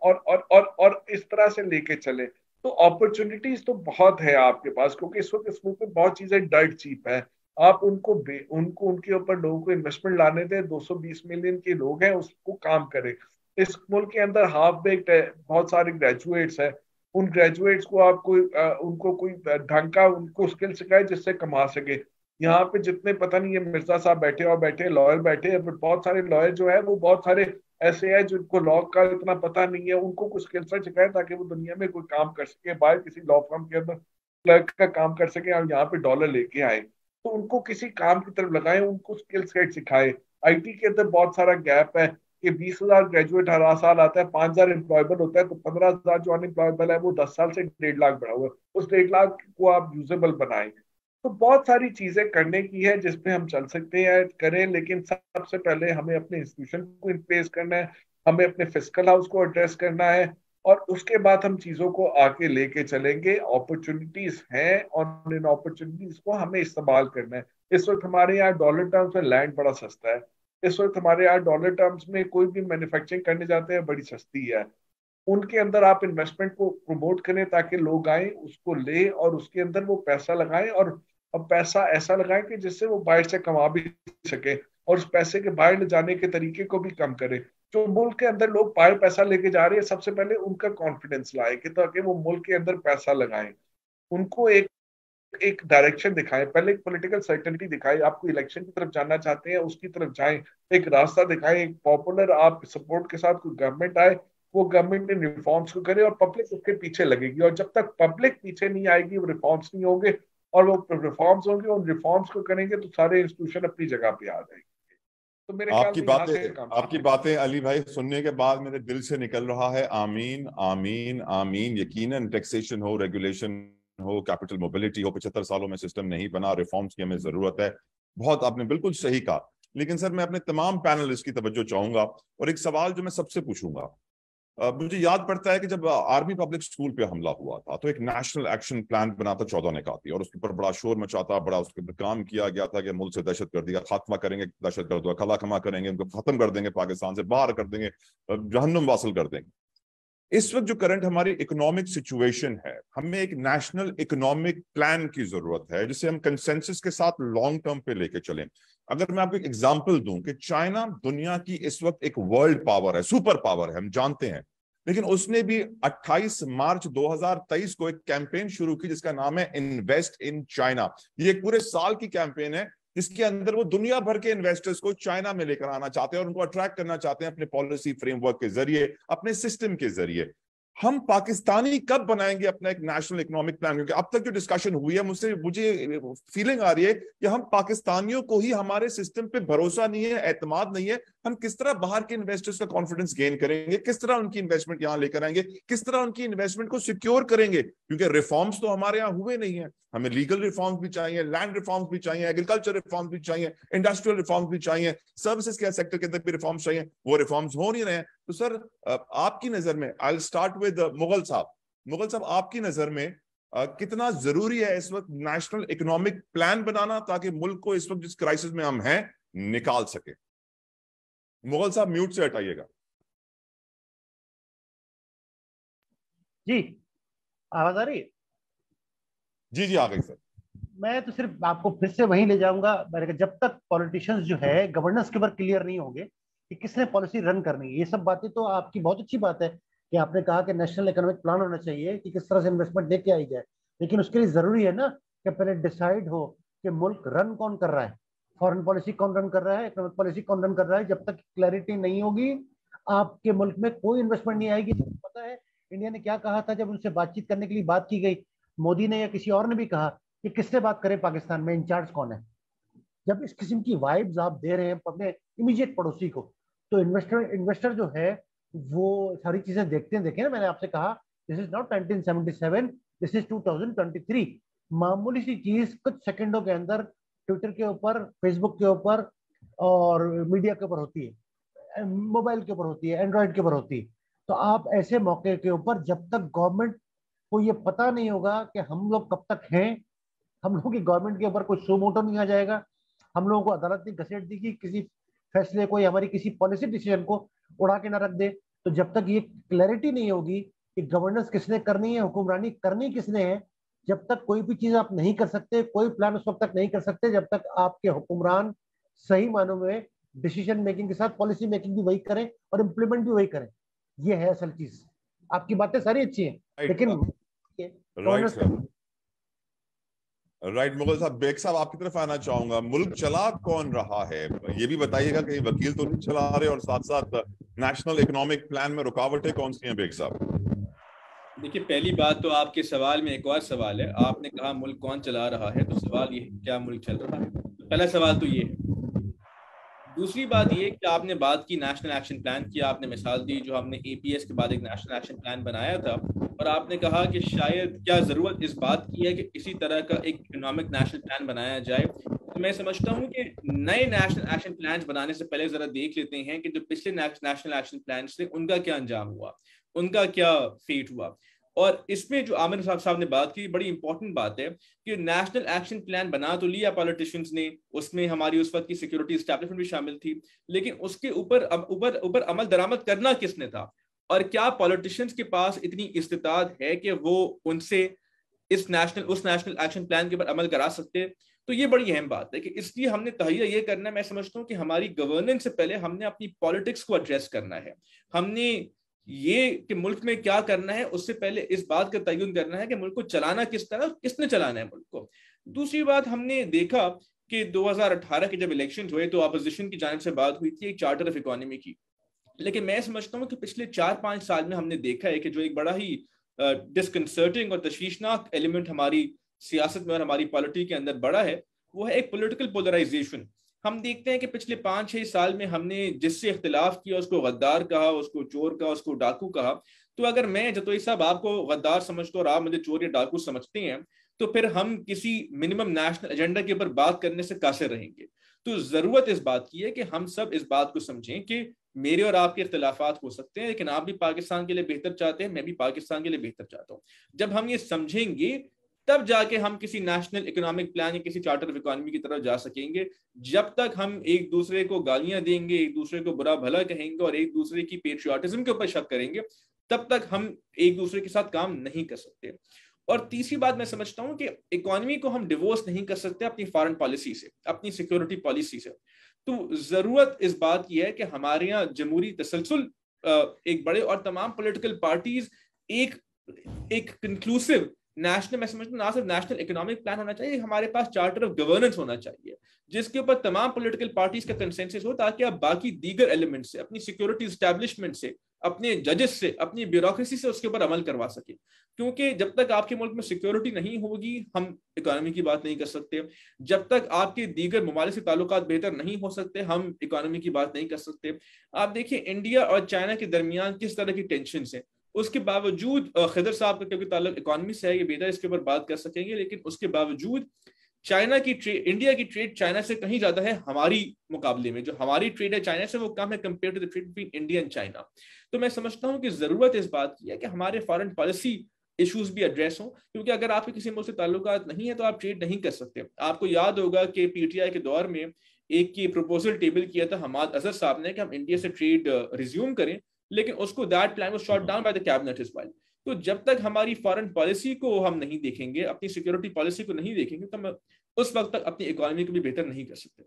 [SPEAKER 5] और इस तरह से लेके चले। तो अपॉर्चुनिटीज तो बहुत है आपके पास, क्योंकि इस वक्त इस मुल्क में बहुत चीजें डर्ट चीप है। आप उनको उनके ऊपर लोगों को इन्वेस्टमेंट लाने दें, 220 मिलियन के लोग हैं, उसको काम करें। इस मुल्क के अंदर हाफ बेक्ड है, बहुत सारे ग्रेजुएट्स हैं, उन ग्रेजुएट्स को आप कोई उनको कोई ढंग का उनको स्किल सिखाए जिससे कमा सके। यहाँ पे जितने पता नहीं ये मिर्जा साहब बैठे और बैठे लॉयर बैठे हैं, बट बहुत सारे लॉयर जो है वो बहुत सारे ऐसे हैं जिनको लॉ का इतना पता नहीं है, उनको कुछ स्किल सेट सिखाए ताकि वो दुनिया में कोई काम कर सके, बाहर किसी लॉ फर्म के अंदर क्लर्क का काम कर सके और यहाँ पे डॉलर लेके आए। तो उनको किसी काम की तरफ लगाए, उनको स्किल सेट सिखाए। आईटी के अंदर बहुत सारा गैप है कि 20,000 ग्रेजुएट हर साल आता है, 5,000 एम्प्लॉयबल होता है, तो 15,000 जो अनएम्प्लॉयबल है वो 10 साल से 1.5 लाख बढ़ा हुआ है। उस 1.5 लाख को आप यूजेबल बनाएं। तो बहुत सारी चीजें करने की है जिसपे हम चल सकते हैं, करें, लेकिन सबसे पहले हमें अपने इंस्टीट्यूशन को इनप्लेस करना है, हमें अपने फिस्कल हाउस को एड्रेस करना है, और उसके बाद हम चीजों को आगे लेके चलेंगे। अपॉर्चुनिटीज हैं और इन अपॉर्चुनिटीज को हमें इस्तेमाल करना है। इस वक्त हमारे यहाँ डॉलर टर्म्स में लैंड बड़ा सस्ता है। इस वक्त हमारे यहाँ डॉलर टर्म्स में कोई भी मैन्युफैक्चरिंग करने जाते हैं बड़ी सस्ती है। उनके अंदर आप इन्वेस्टमेंट को प्रमोट करें ताकि लोग आए, उसको ले और उसके अंदर वो पैसा लगाएं, और अब पैसा ऐसा लगाएं कि जिससे वो बाहर से कमा भी सके, और उस पैसे के बाहर ले जाने के तरीके को भी कम करें। जो मुल्क के अंदर लोग बाहर पैसा लेके जा रहे हैं, सबसे पहले उनका कॉन्फिडेंस लाए कि ताकि वो मुल्क के अंदर पैसा लगाएं, उनको एक एक डायरेक्शन दिखाएं, पहले एक पॉलिटिकल सर्टेनिटी दिखाएं। आपको इलेक्शन की तरफ जाना चाहते हैं, उसकी तरफ जाएं, एक रास्ता दिखाएं, एक पॉपुलर आप सपोर्ट के साथ कोई गवर्नमेंट आए, वो गवर्नमेंट इन रिफॉर्म्स को करे और पब्लिक उसके पीछे लगेगी। और जब तक पब्लिक पीछे नहीं आएगी वो रिफॉर्म्स नहीं होंगे, और वो रिफॉर्म्स होंगे, उन रिफॉर्म्स को करेंगे तो सारे इंस्टीट्यूशन अपनी जगह पे आ जाएंगे। तो मेरे ख्याल में यहाँ से काम
[SPEAKER 1] आपकी बातें अली भाई सुनने के बाद मेरे दिल से निकल रहा है आमीन आमीन आमीन। यकीनन टैक्सेशन हो, रेगुलेशन हो, कैपिटल मोबिलिटी हो, 75 सालों में सिस्टम नहीं बना, रिफॉर्म्स की हमें जरूरत है। बहुत आपने बिल्कुल सही कहा। लेकिन सर मैं अपने तमाम पैनलिस्ट की तवज्जो चाहूंगा और एक सवाल जो मैं सबसे पूछूंगा। मुझे याद पड़ता है कि जब आर्मी पब्लिक स्कूल पे हमला हुआ था तो एक नेशनल एक्शन प्लान बना था 14 निकाती, और उसके ऊपर बड़ा शोर मचा था, बड़ा उसके ऊपर काम किया गया था कि मुल्क से दहशतगर्दी का खात्मा करेंगे, दहशतगर्द का खला खमा करेंगे, उनको खत्म कर देंगे, पाकिस्तान से बाहर कर देंगे, जहन्नुम वासिल कर देंगे। इस वक्त जो करंट हमारी इकोनॉमिक सिचुएशन है, हमें एक नेशनल इकोनॉमिक प्लान की जरूरत है जिसे हम कंसेंसस के साथ लॉन्ग टर्म पे लेके चलें। अगर मैं आपको एक एग्जांपल दूं कि चाइना दुनिया की इस वक्त एक वर्ल्ड पावर है, सुपर पावर है, हम जानते हैं, लेकिन उसने भी 28 मार्च 2023 को एक कैंपेन शुरू की जिसका नाम है इन्वेस्ट इन चाइना। ये एक पूरे साल की कैंपेन है जिसके अंदर वो दुनिया भर के इन्वेस्टर्स को चाइना में लेकर आना चाहते हैं और उनको अट्रैक्ट करना चाहते हैं अपने पॉलिसी फ्रेमवर्क के जरिए, अपने सिस्टम के जरिए। हम पाकिस्तानी कब बनाएंगे अपना एक नेशनल इकोनॉमिक प्लान? क्योंकि अब तक जो डिस्कशन हुई है मुझे फीलिंग आ रही है कि हम पाकिस्तानियों को ही हमारे सिस्टम पे भरोसा नहीं है, एतमाद नहीं है। हम किस तरह बाहर के इन्वेस्टर्स का कॉन्फिडेंस गेन करेंगे, किस तरह उनकी इन्वेस्टमेंट यहाँ लेकर आएंगे, किस तरह उनकी इन्वेस्टमेंट को सिक्योर करेंगे? क्योंकि रिफॉर्म्स तो हमारे यहाँ हुए नहीं है। हमें लीगल रिफॉर्म्स भी चाहिए, लैंड रिफॉर्म्स भी चाहिए, एग्रीकल्चर रिफॉर्म्स भी चाहिए, इंडस्ट्रियल रिफॉर्म्स भी चाहिए, सर्विसेज के सेक्टर के अंदर भी रिफॉर्म्स चाहिए। वो रिफॉर्म्स हो नहीं रहे हैं। तो सर आपकी नजर में, I will start with Mughal साहब, आपकी नजर में कितना जरूरी है इस वक्त नेशनल इकोनॉमिक प्लान बनाना ताकि मुल्क को इस वक्त जिस क्राइसिस में हम हैं निकाल सके? मुगल साहब म्यूट से हटाइएगा।
[SPEAKER 4] जी आवाज आ रही है?
[SPEAKER 1] जी आ गई सर।
[SPEAKER 4] मैं तो सिर्फ आपको फिर से वहीं ले जाऊंगा, जब तक पॉलिटिशियंस जो है गवर्नेंस के ऊपर क्लियर नहीं होंगे कि किसने पॉलिसी रन करनी है। ये सब बातें तो आपकी बहुत अच्छी बात है कि आपने कहा कि नेशनल इकोनॉमिक प्लान होना चाहिए कि किस तरह से इन्वेस्टमेंट लेके आई जाए, लेकिन उसके लिए जरूरी है ना कि पहले डिसाइड हो कि मुल्क रन कौन कर रहा है, फॉरेन पॉलिसी कौन रन कर रहा है, इकोनॉमिक पॉलिसी कौन रन कर रहा है। जब तक क्लैरिटी नहीं होगी आपके मुल्क में कोई इन्वेस्टमेंट नहीं आएगी। पता है इंडिया ने क्या कहा था जब उनसे बातचीत करने के लिए बात की गई, मोदी ने या किसी और ने भी कहा कि किससे बात करें, पाकिस्तान में इंचार्ज कौन है। जब इस किस्म की वाइब्स आप दे रहे हैं अपने इमीडिएट पड़ोसी को, तो इन्वेस्टर जो है वो सारी चीजें देखें ना। मैंने आपसे कहा this is not 1977, this is 2023। मामूली सी चीज कुछ सेकंडों के अंदर ट्विटर के ऊपर, फेसबुक के ऊपर और मीडिया के ऊपर होती है, मोबाइल के ऊपर होती है, एंड्रॉइड के ऊपर होती है। तो आप ऐसे मौके के ऊपर जब तक गवर्नमेंट को ये पता नहीं होगा कि हम लोग कब तक हैं, हम लोगों की गवर्नमेंट के ऊपर कोई सो मोटो नहीं आ जाएगा, हम लोगों को अदालत ने घसीट दी कि किसी फैसले को या हमारी किसी पॉलिसी डिसीजन को उड़ा के ना रख दे। तो जब तक ये क्लैरिटी नहीं होगी कि गवर्नेंस किसने करनी है, हुक्मरानी करनी किसने है, जब तक कोई भी चीज आप नहीं कर सकते, कोई प्लान उस वक्त तक नहीं कर सकते जब तक आपके हुक्मरान सही मानों में डिसीजन मेकिंग के साथ पॉलिसी मेकिंग भी वही करें और इम्प्लीमेंट भी वही करें। ये है असल चीज। आपकी बातें सारी अच्छी हैं लेकिन
[SPEAKER 1] राइट मुगल साहब, बेग साहब आपकी तरफ आना चाहूंगा। मुल्क चला कौन रहा है ये भी बताइएगा, कहीं वकील तो नहीं चला रहे, और साथ साथ नेशनल इकोनॉमिक प्लान में रुकावटें कौन सी हैं बेग साहब?
[SPEAKER 3] देखिए, पहली बात तो आपके सवाल में एक और सवाल है। आपने कहा मुल्क कौन चला रहा है, तो सवाल ये क्या मुल्क चल रहा है? पहला सवाल तो ये है। दूसरी बात ये कि आपने बात की नेशनल एक्शन प्लान की, आपने मिसाल दी जो हमने APS के बाद एक नेशनल एक्शन प्लान बनाया था, और आपने कहा कि शायद क्या ज़रूरत इस बात की है कि इसी तरह का एक इकोनॉमिक नेशनल प्लान बनाया जाए। तो मैं समझता हूँ कि नए नेशनल एक्शन प्लान बनाने से पहले ज़रा देख लेते हैं कि जो पिछले नेशनल एक्शन प्लान थे उनका क्या अंजाम हुआ, उनका क्या फेट हुआ। और इसमें जो आमिर साहब ने बात की, बड़ी इंपॉर्टेंट बात है कि नेशनल एक्शन प्लान बना तो लिया पॉलिटिशियंस ने, उसमें हमारी उस वक्त की सिक्योरिटी एस्टैब्लिशमेंट भी शामिल थी, लेकिन उसके ऊपर अमल दरामद करना किसने था, और क्या पॉलिटिशियंस के पास इतनी इस्तिताअत है कि वो उनसे उस नेशनल एक्शन प्लान के ऊपर अमल करा सकते। तो ये बड़ी अहम बात है कि इसलिए हमने तहैया ये करना है। मैं समझता हूँ कि हमारी गवर्नेंस से पहले हमने अपनी पॉलिटिक्स को एड्रेस करना है। हमने ये कि मुल्क में क्या करना है, उससे पहले इस बात का तयन करना है कि मुल्क को चलाना किस तरह, किसने चलाना है मुल्क को। दूसरी बात, हमने देखा कि 2018 के जब इलेक्शन हुए तो अपोजिशन की जानिब से बात हुई थी एक चार्टर ऑफ इकोनॉमी की, लेकिन मैं समझता हूँ कि पिछले 4-5 साल में हमने देखा है कि जो एक बड़ा ही डिस्कंसर्टिंग और तशवीशनाक एलिमेंट हमारी सियासत में और हमारी पॉलिटी के अंदर बड़ा है, वो है एक पॉलिटिकल पोलराइजेशन। हम देखते हैं कि पिछले 5-6 साल में हमने जिससे इख्तिलाफ किया उसको गद्दार कहा, उसको चोर कहा, उसको डाकू कहा। तो अगर मैं जतोई साहब आपको गद्दार समझता हूँ और आप मुझे चोर या डाकू समझते हैं, तो फिर हम किसी मिनिमम नेशनल एजेंडा के ऊपर बात करने से कासिर रहेंगे। तो जरूरत इस बात की है कि हम सब इस बात को समझें कि मेरे और आपके इख्तिलाफात हो सकते हैं, लेकिन आप भी पाकिस्तान के लिए बेहतर चाहते हैं, मैं भी पाकिस्तान के लिए बेहतर चाहता हूँ। जब हम ये समझेंगे तब जाके हम किसी नेशनल इकोनॉमिक प्लान या किसी चार्टर ऑफ इकोनॉमी की तरफ जा सकेंगे। जब तक हम एक दूसरे को गालियां देंगे, एक दूसरे को बुरा भला कहेंगे और एक दूसरे की पेट्रियाटिज्म के ऊपर शक करेंगे, तब तक हम एक दूसरे के साथ काम नहीं कर सकते। और तीसरी बात, मैं समझता हूँ कि इकोनॉमी को हम डिवोर्स नहीं कर सकते अपनी फॉरेन पॉलिसी से, अपनी सिक्योरिटी पॉलिसी से। तो जरूरत इस बात की है कि हमारे यहाँ जमहूरी तसलसल एक बड़े और तमाम पॉलिटिकल पार्टीज एक कंक्लूसिव नेशनल, मैं समझता हूँ ना सिर्फ नेशनल इकोनॉमिक प्लान होना चाहिए, हमारे पास चार्टर ऑफ गवर्नेंस होना चाहिए जिसके ऊपर तमाम पॉलिटिकल पार्टीज का कंसेंसस हो, ताकि आप बाकी दीगर एलिमेंट से, अपनी सिक्योरिटी एस्टैब्लिशमेंट से, अपने जजेस से, अपनी ब्यूरोक्रेसी से उसके ऊपर अमल करवा सके। क्योंकि जब तक आपके मुल्क में सिक्योरिटी नहीं होगी, हम इकोनॉमी की बात नहीं कर सकते। जब तक आपके दीगर ममालिक से ताल्लुकात बेहतर नहीं हो सकते, हम इकोनॉमी की बात नहीं कर सकते। आप देखिए इंडिया और चाइना के दरमियान किस तरह की टेंशन है, उसके बावजूद खिदर साहब का क्योंकि ताल्लुक इकोनॉमी से है, ये बेहतर इसके ऊपर बात कर सकेंगे, लेकिन उसके बावजूद इंडिया की ट्रेड चाइना से कहीं ज्यादा है हमारी मुकाबले में। जो हमारी ट्रेड है चाइना से वो कम है compare to the trade between India and China. तो मैं समझता हूँ कि जरूरत इस बात की है कि हमारे फॉरेन पॉलिसी इश्यूज भी एड्रेस हों, क्योंकि अगर आपके किसी मुल्क से ताल्लुकात नहीं है तो आप ट्रेड नहीं कर सकते। आपको याद होगा कि PTI के दौर में एक की प्रपोजल टेबल किया था हमाद अजहर साहब ने कि हम इंडिया से ट्रेड रिज्यूम करें, लेकिन उसको that plan was shot down by the cabinet as well. तो जब तक हमारी फॉरेन पॉलिसी को हम नहीं देखेंगे, अपनी सिक्योरिटी पॉलिसी को नहीं देखेंगे, तो हम उस वक्त तक अपनी इकोनॉमी को भी बेहतर नहीं कर सकते।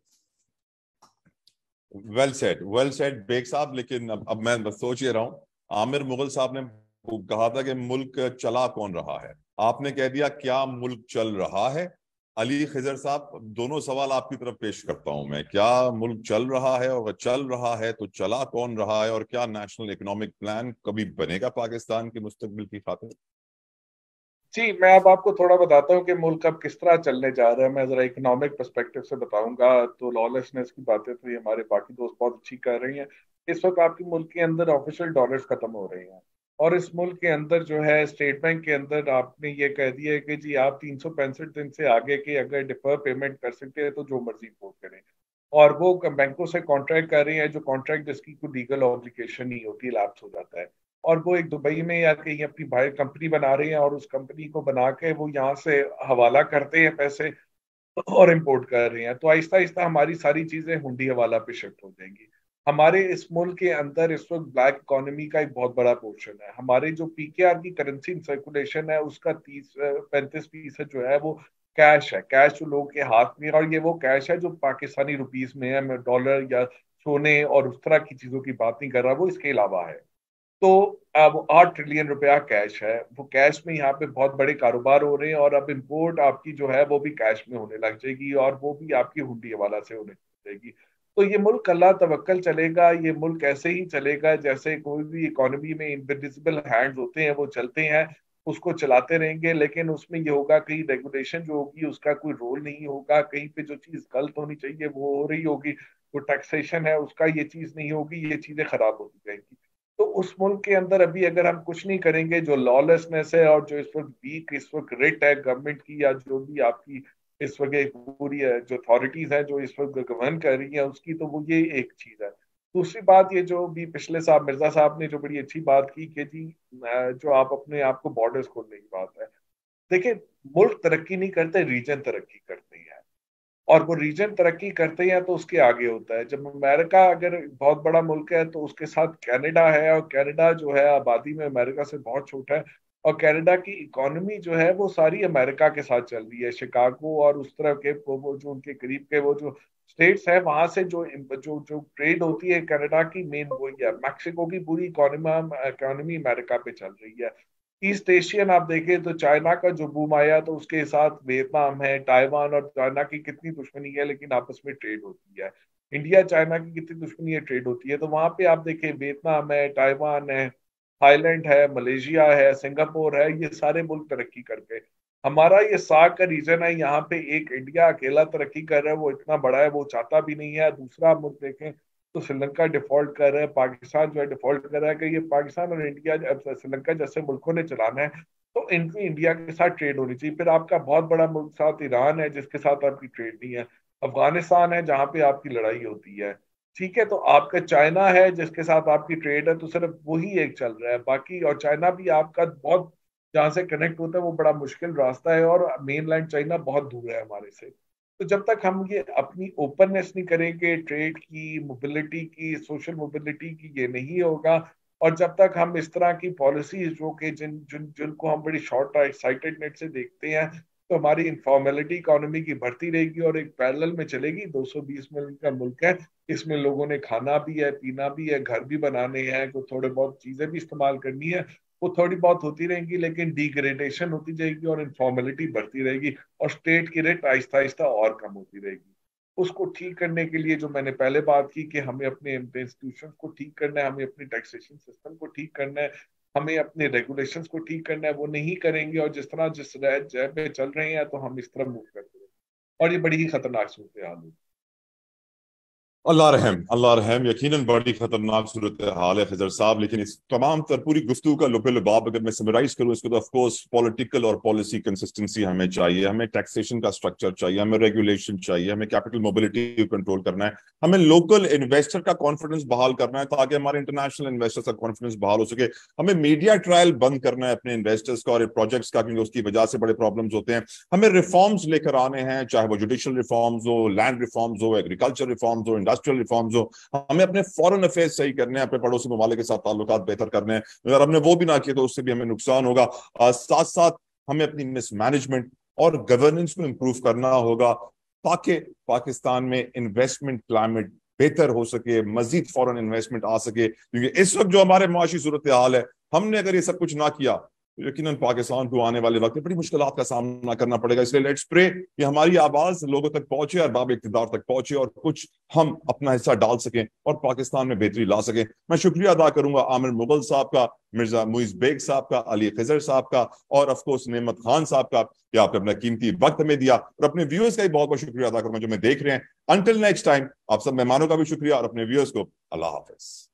[SPEAKER 1] वेल सेड बेग साहब। लेकिन अब मैं सोच ये रहा हूँ, आमिर मुगल साहब ने कहा था कि मुल्क चला कौन रहा है, आपने कह दिया क्या मुल्क चल रहा है। अली खिजर साहब, दोनों सवाल आपकी तरफ पेश करता हूं मैं। क्या मुल्क चल रहा है, और चल रहा है तो चला कौन रहा है, और क्या नेशनल इकोनॉमिक प्लान कभी बनेगा पाकिस्तान के मुस्तकबिल की खातिर?
[SPEAKER 5] जी, मैं अब आपको थोड़ा बताता हूँ कि मुल्क अब किस तरह चलने जा रहा है। मैं जरा इकोनॉमिक पर्सपेक्टिव से बताऊंगा। तो लॉलेसनेस की बातें तो ये हमारे बाकी दोस्त बहुत अच्छी कर रही हैं। इस वक्त आपके मुल्क के अंदर ऑफिशियल डॉलर्स खत्म हो रहे हैं, और इस मुल्क के अंदर जो है स्टेट बैंक के अंदर आपने ये कह दिया है कि जी आप 365 दिन से आगे के अगर डिफर पेमेंट कर सकते हैं तो जो मर्जी वो करें। और वो बैंकों से कॉन्ट्रैक्ट कर रही है, जो कॉन्ट्रैक्ट जिसकी कोई लीगल ऑब्लिगेशन नहीं होती, लैप्स हो जाता है। और वो एक दुबई में या कहीं अपनी बाहर कंपनी बना रही है, और उस कंपनी को बना के वो यहाँ से हवाला करते हैं पैसे, اور امپورٹ کر رہے ہیں, تو آہستہ آہستہ ہماری ساری چیزیں ہنڈی حوالہ پہ شفٹ ہو جائیں گی. ہمارے اس ملک کے اندر اس وقت بلیک اکانومی کا ایک بہت بڑا پورشن ہے. ہمارے جو PKR کی کرنسی سرکولیشن ہے اس کا 35% جو ہے وہ کیش ہے, کیش جو لوگوں کے ہاتھ میں, اور یہ وہ کیش ہے جو پاکستانی روپیز میں ہے, میں ڈالر یا سونے اور اس طرح کی چیزوں کی بات نہیں کر رہا, وہ اس کے علاوہ ہے. تو اب 8 ٹریلین روپیہ کیش ہے, وہ کیش میں یہاں پہ بہت بڑے کاروبار ہو رہے ہیں, اور اب امپورٹ آپ کی جو ہے وہ بھی کیش میں ہونے لگ جائے گی, اور وہ بھی آپ کی ہنڈی حوالہ سے ہونے لگ جائے گی. تو یہ ملک اللہ توکل چلے گا, یہ ملک ایسے ہی چلے گا جیسے کوئی بھی اکانومی میں انویزیبل ہینڈز ہوتے ہیں وہ چلتے ہیں, اس کو چلاتے رہیں گے. لیکن اس میں یہ ہوگا کہیں ریگولیشن جو ہوگی اس کا کوئی رول نہیں ہوگا, کہیں پہ جو چیز غلط ہونی چاہیے وہ ہو رہی ہوگی, وہ ٹیکسیشن ہے اس کا یہ چیز نہیں ہوگی, یہ چیزیں خراب ہوتی جائیں گی. تو اس ملک کے اندر ابھی اگر ہم کچھ نہیں کریں گے, جو لا لیسنس ہے اور جو اس وقت ویک اس وقت ریٹ ہے گورنمنٹ کی, یا جو بھی آپ کی اس وقت پوری جو اتھارٹیز ہیں جو اس وقت گورن کر رہی ہیں اس کی, تو وہ یہ ایک چیز ہے. دوسری بات یہ جو بھی پچھلے صاحب مرزا صاحب نے جو بڑی اچھی بات کی کہ جی جو آپ اپنے آپ کو بارڈرز کھولنے کی بات ہے, دیکھیں ملک ترقی نہیں کرتے, ریجن ترقی کرتے ہیں, اور وہ ریجن ترقی کرتے ہیں تو اس کے آگے ہوتا ہے. جب امریکہ اگر بہت بڑا ملک ہے تو اس کے ساتھ کینیڈا ہے, اور کینیڈا جو ہے آبادی میں امریکہ سے بہت چھوٹا ہے, اور کینیڈا کی اکانومی جو ہے وہ ساری امریکہ کے ساتھ چل رہی ہے. شکاگو اور اس طرح کے وہ جو ان کے قریب کے وہ جو اسٹیٹس ہیں وہاں سے جو ٹریڈ ہوتی ہے کینیڈا کی مین وہی ہے. میکسیکو کی پوری اکانومی امریکہ پہ چل رہی ہے. ایسٹ ایشین آپ دیکھیں تو چائنا کا جو بوم آیا تو اس کے ساتھ ویتنام ہے, تائیوان, اور چائنا کی کتنی دشمنی ہے لیکن آپس میں ٹریڈ ہوتی ہے. انڈیا چائنا کی کتنی دشمنی ہے, ٹریڈ ہوتی ہے. تو وہاں پہ آپ دیکھیں ویتنام ہے, تائیوان ہے, تھائی لینڈ ہے, ملیشیا ہے, سنگاپور ہے, یہ سارے ملک ترقی کر گئے. ہمارا یہ ساگ کا ریجن ہے, یہاں پہ ایک انڈیا اکیلا ترقی کر رہا ہے, وہ اتنا بڑا ہے وہ چاہتا بھی نہیں ہے. دوسرا ملک دیکھیں تو سری لنکا ڈیفالٹ کر رہا ہے, پاکستان جو ہے ڈیفالٹ کر رہا ہے. کہ یہ پاکستان اور انڈیا سری لنکا جیسے ملکوں نے چلانا ہے تو ان کی انڈیا کے ساتھ ٹریڈ ہونی چاہیے. پھر آپ کا بہت بڑا ملک ساتھ ایران ہے جس کے ساتھ آپ کی ٹریڈ نہیں ہے. افغانستان ہے جہاں پہ آپ کی لڑائی ہوتی ہے, ٹھیک ہے. تو آپ کا چائنا ہے جس کے ساتھ آپ کی ٹریڈ ہے, تو صرف وہی ایک چل رہا ہے. باقی اور چائنا بھی آپ کا بہت جہاں سے کنیکٹ ہوتا ہے وہ بڑا مشکل راستہ ہے, اور مین لینڈ چائنا بہت دور ہے ہمارے سے. تو جب تک ہم یہ اپنی اوپننس نہیں کریں گے ٹریڈ کی, موبلٹی کی, سوشل موبلٹی کی, یہ نہیں ہوگا. اور جب تک ہم اس طرح کی پالیسیز جو کہ جن کو ہم بڑی شارٹ سائٹڈ نیٹ سے دیکھتے ہیں, تو ہماری انفارمیلٹی اکانومی کی بڑھتی رہے گی اور ایک پیرلل میں چلے گی. 220 ملین کا ملک ہے, اس میں لوگوں نے کھانا بھی ہے, پینا بھی ہے, گھر بھی بنانے ہیں, کوئی تھوڑے بہت چیزیں بھی استعمال کرنی ہے, وہ تھوڑی بہت ہوتی رہیں گی, لیکن ڈیگریڈیشن ہوتی جائے گی اور انفارمیلٹی بڑھتی رہے گی, اور اسٹیٹ کی ریٹ آہستہ آہستہ اور کم ہوتی رہے گی. اس کو ٹھیک کرنے کے لیے جو میں نے پہلے بات کی کہ ہمیں اپنے انسٹیٹیوشنز کو ٹھیک کرنا ہے, ہمیں اپنے ٹیکسیشن سسٹم کو ٹھیک کرنا ہے, ہمیں اپنے ریگولیشنز کو ٹھیک کرنا ہے. وہ نہیں کریں گے اور جس طرح جس جہاں پہ چل رہے ہیں تو ہم اس طرح موو کرتے ہیں, اور یہ بڑی ہی خطرناک صورتحال ہوگی.
[SPEAKER 1] اللہ رحم یقیناً بڑی خطرناک صورتحال ہے خضر صاحب. لیکن اس تمام تر پوری گفتگو کا لب لباب اگر میں سمرائز کروں اس کو, تو آف کورس پولیٹیکل اور پالیسی کنسسٹنسی ہمیں چاہیے, ہمیں ٹیکسیشن کا اسٹرکچر چاہیے, ہمیں ریگولیشن چاہیے, ہمیں کیپٹل موبلٹی کو کنٹرول کرنا ہے, ہمیں لوکل انویسٹر کا کانفیڈنس بحال کرنا ہے تاکہ ہمارے انٹرنیشنل انویسٹر کا کانفیڈنس بحال ہو سکے, ہمیں میڈیا ٹرائل بند کرنا ہے اپنے انویسٹرز کا اور پروجیکٹس کا, کیونکہ اس کی وجہ سے بڑے پرابلمز ہوتے ہیں. ہمیں ریفارمز لے کر آنے ہیں, چاہے وہ جوڈیشل ریفارمز ہو, لینڈ ریفارمز ہو, ایگریکلچر ریفارمز ہو, انڈسٹریل ریفارمز ہو. ہمیں اپنے فورن افیئرز صحیح کرنے ہیں, اپنے پڑوسی ممالک کے ساتھ تعلقات بہتر کرنے ہیں. اگر ہم نے وہ بھی نہ کیے تو اس سے بھی ہمیں نقصان ہوگا. ساتھ ساتھ ہمیں اپنی مس مینجمنٹ اور گورننس کو امپروو کرنا ہوگا تاکہ پاکستان میں انویسٹمنٹ کلائمیٹ بہتر ہو سکے, مزید فورن انویسٹمنٹ آ سکے. کیونکہ اس وقت جو ہمارے معاشی صورتحال ہے, ہم نے اگر یہ سب کچھ نہ کیا تو یقیناً پاکستان کو آنے والے وقت میں بڑی مشکلات کا سامنا کرنا پڑے گا. اس لیے لیٹس پرے کہ ہماری آواز لوگوں تک پہنچے, ارباب اقتدار تک پہنچے, اور کچھ ہم اپنا حصہ ڈال سکیں اور پاکستان میں بہتری لا سکیں. میں شکریہ ادا کروں گا عامر مغل صاحب کا, مرزا معیز بیگ صاحب کا, علی خضر صاحب کا, اور آف کورس نعمت خان صاحب کا, کہ آپ نے اپنا قیمتی وقت ہمیں دیا, اور اپنے ویورز کا بھی بہت بہت شکریہ ادا کروں گا جو میں دیکھ رہے ہیں. انٹل نیکسٹ ٹائم, آپ سب مہمانوں کا بھی شکریہ, اور اپنے ویورز کو اللہ حافظ.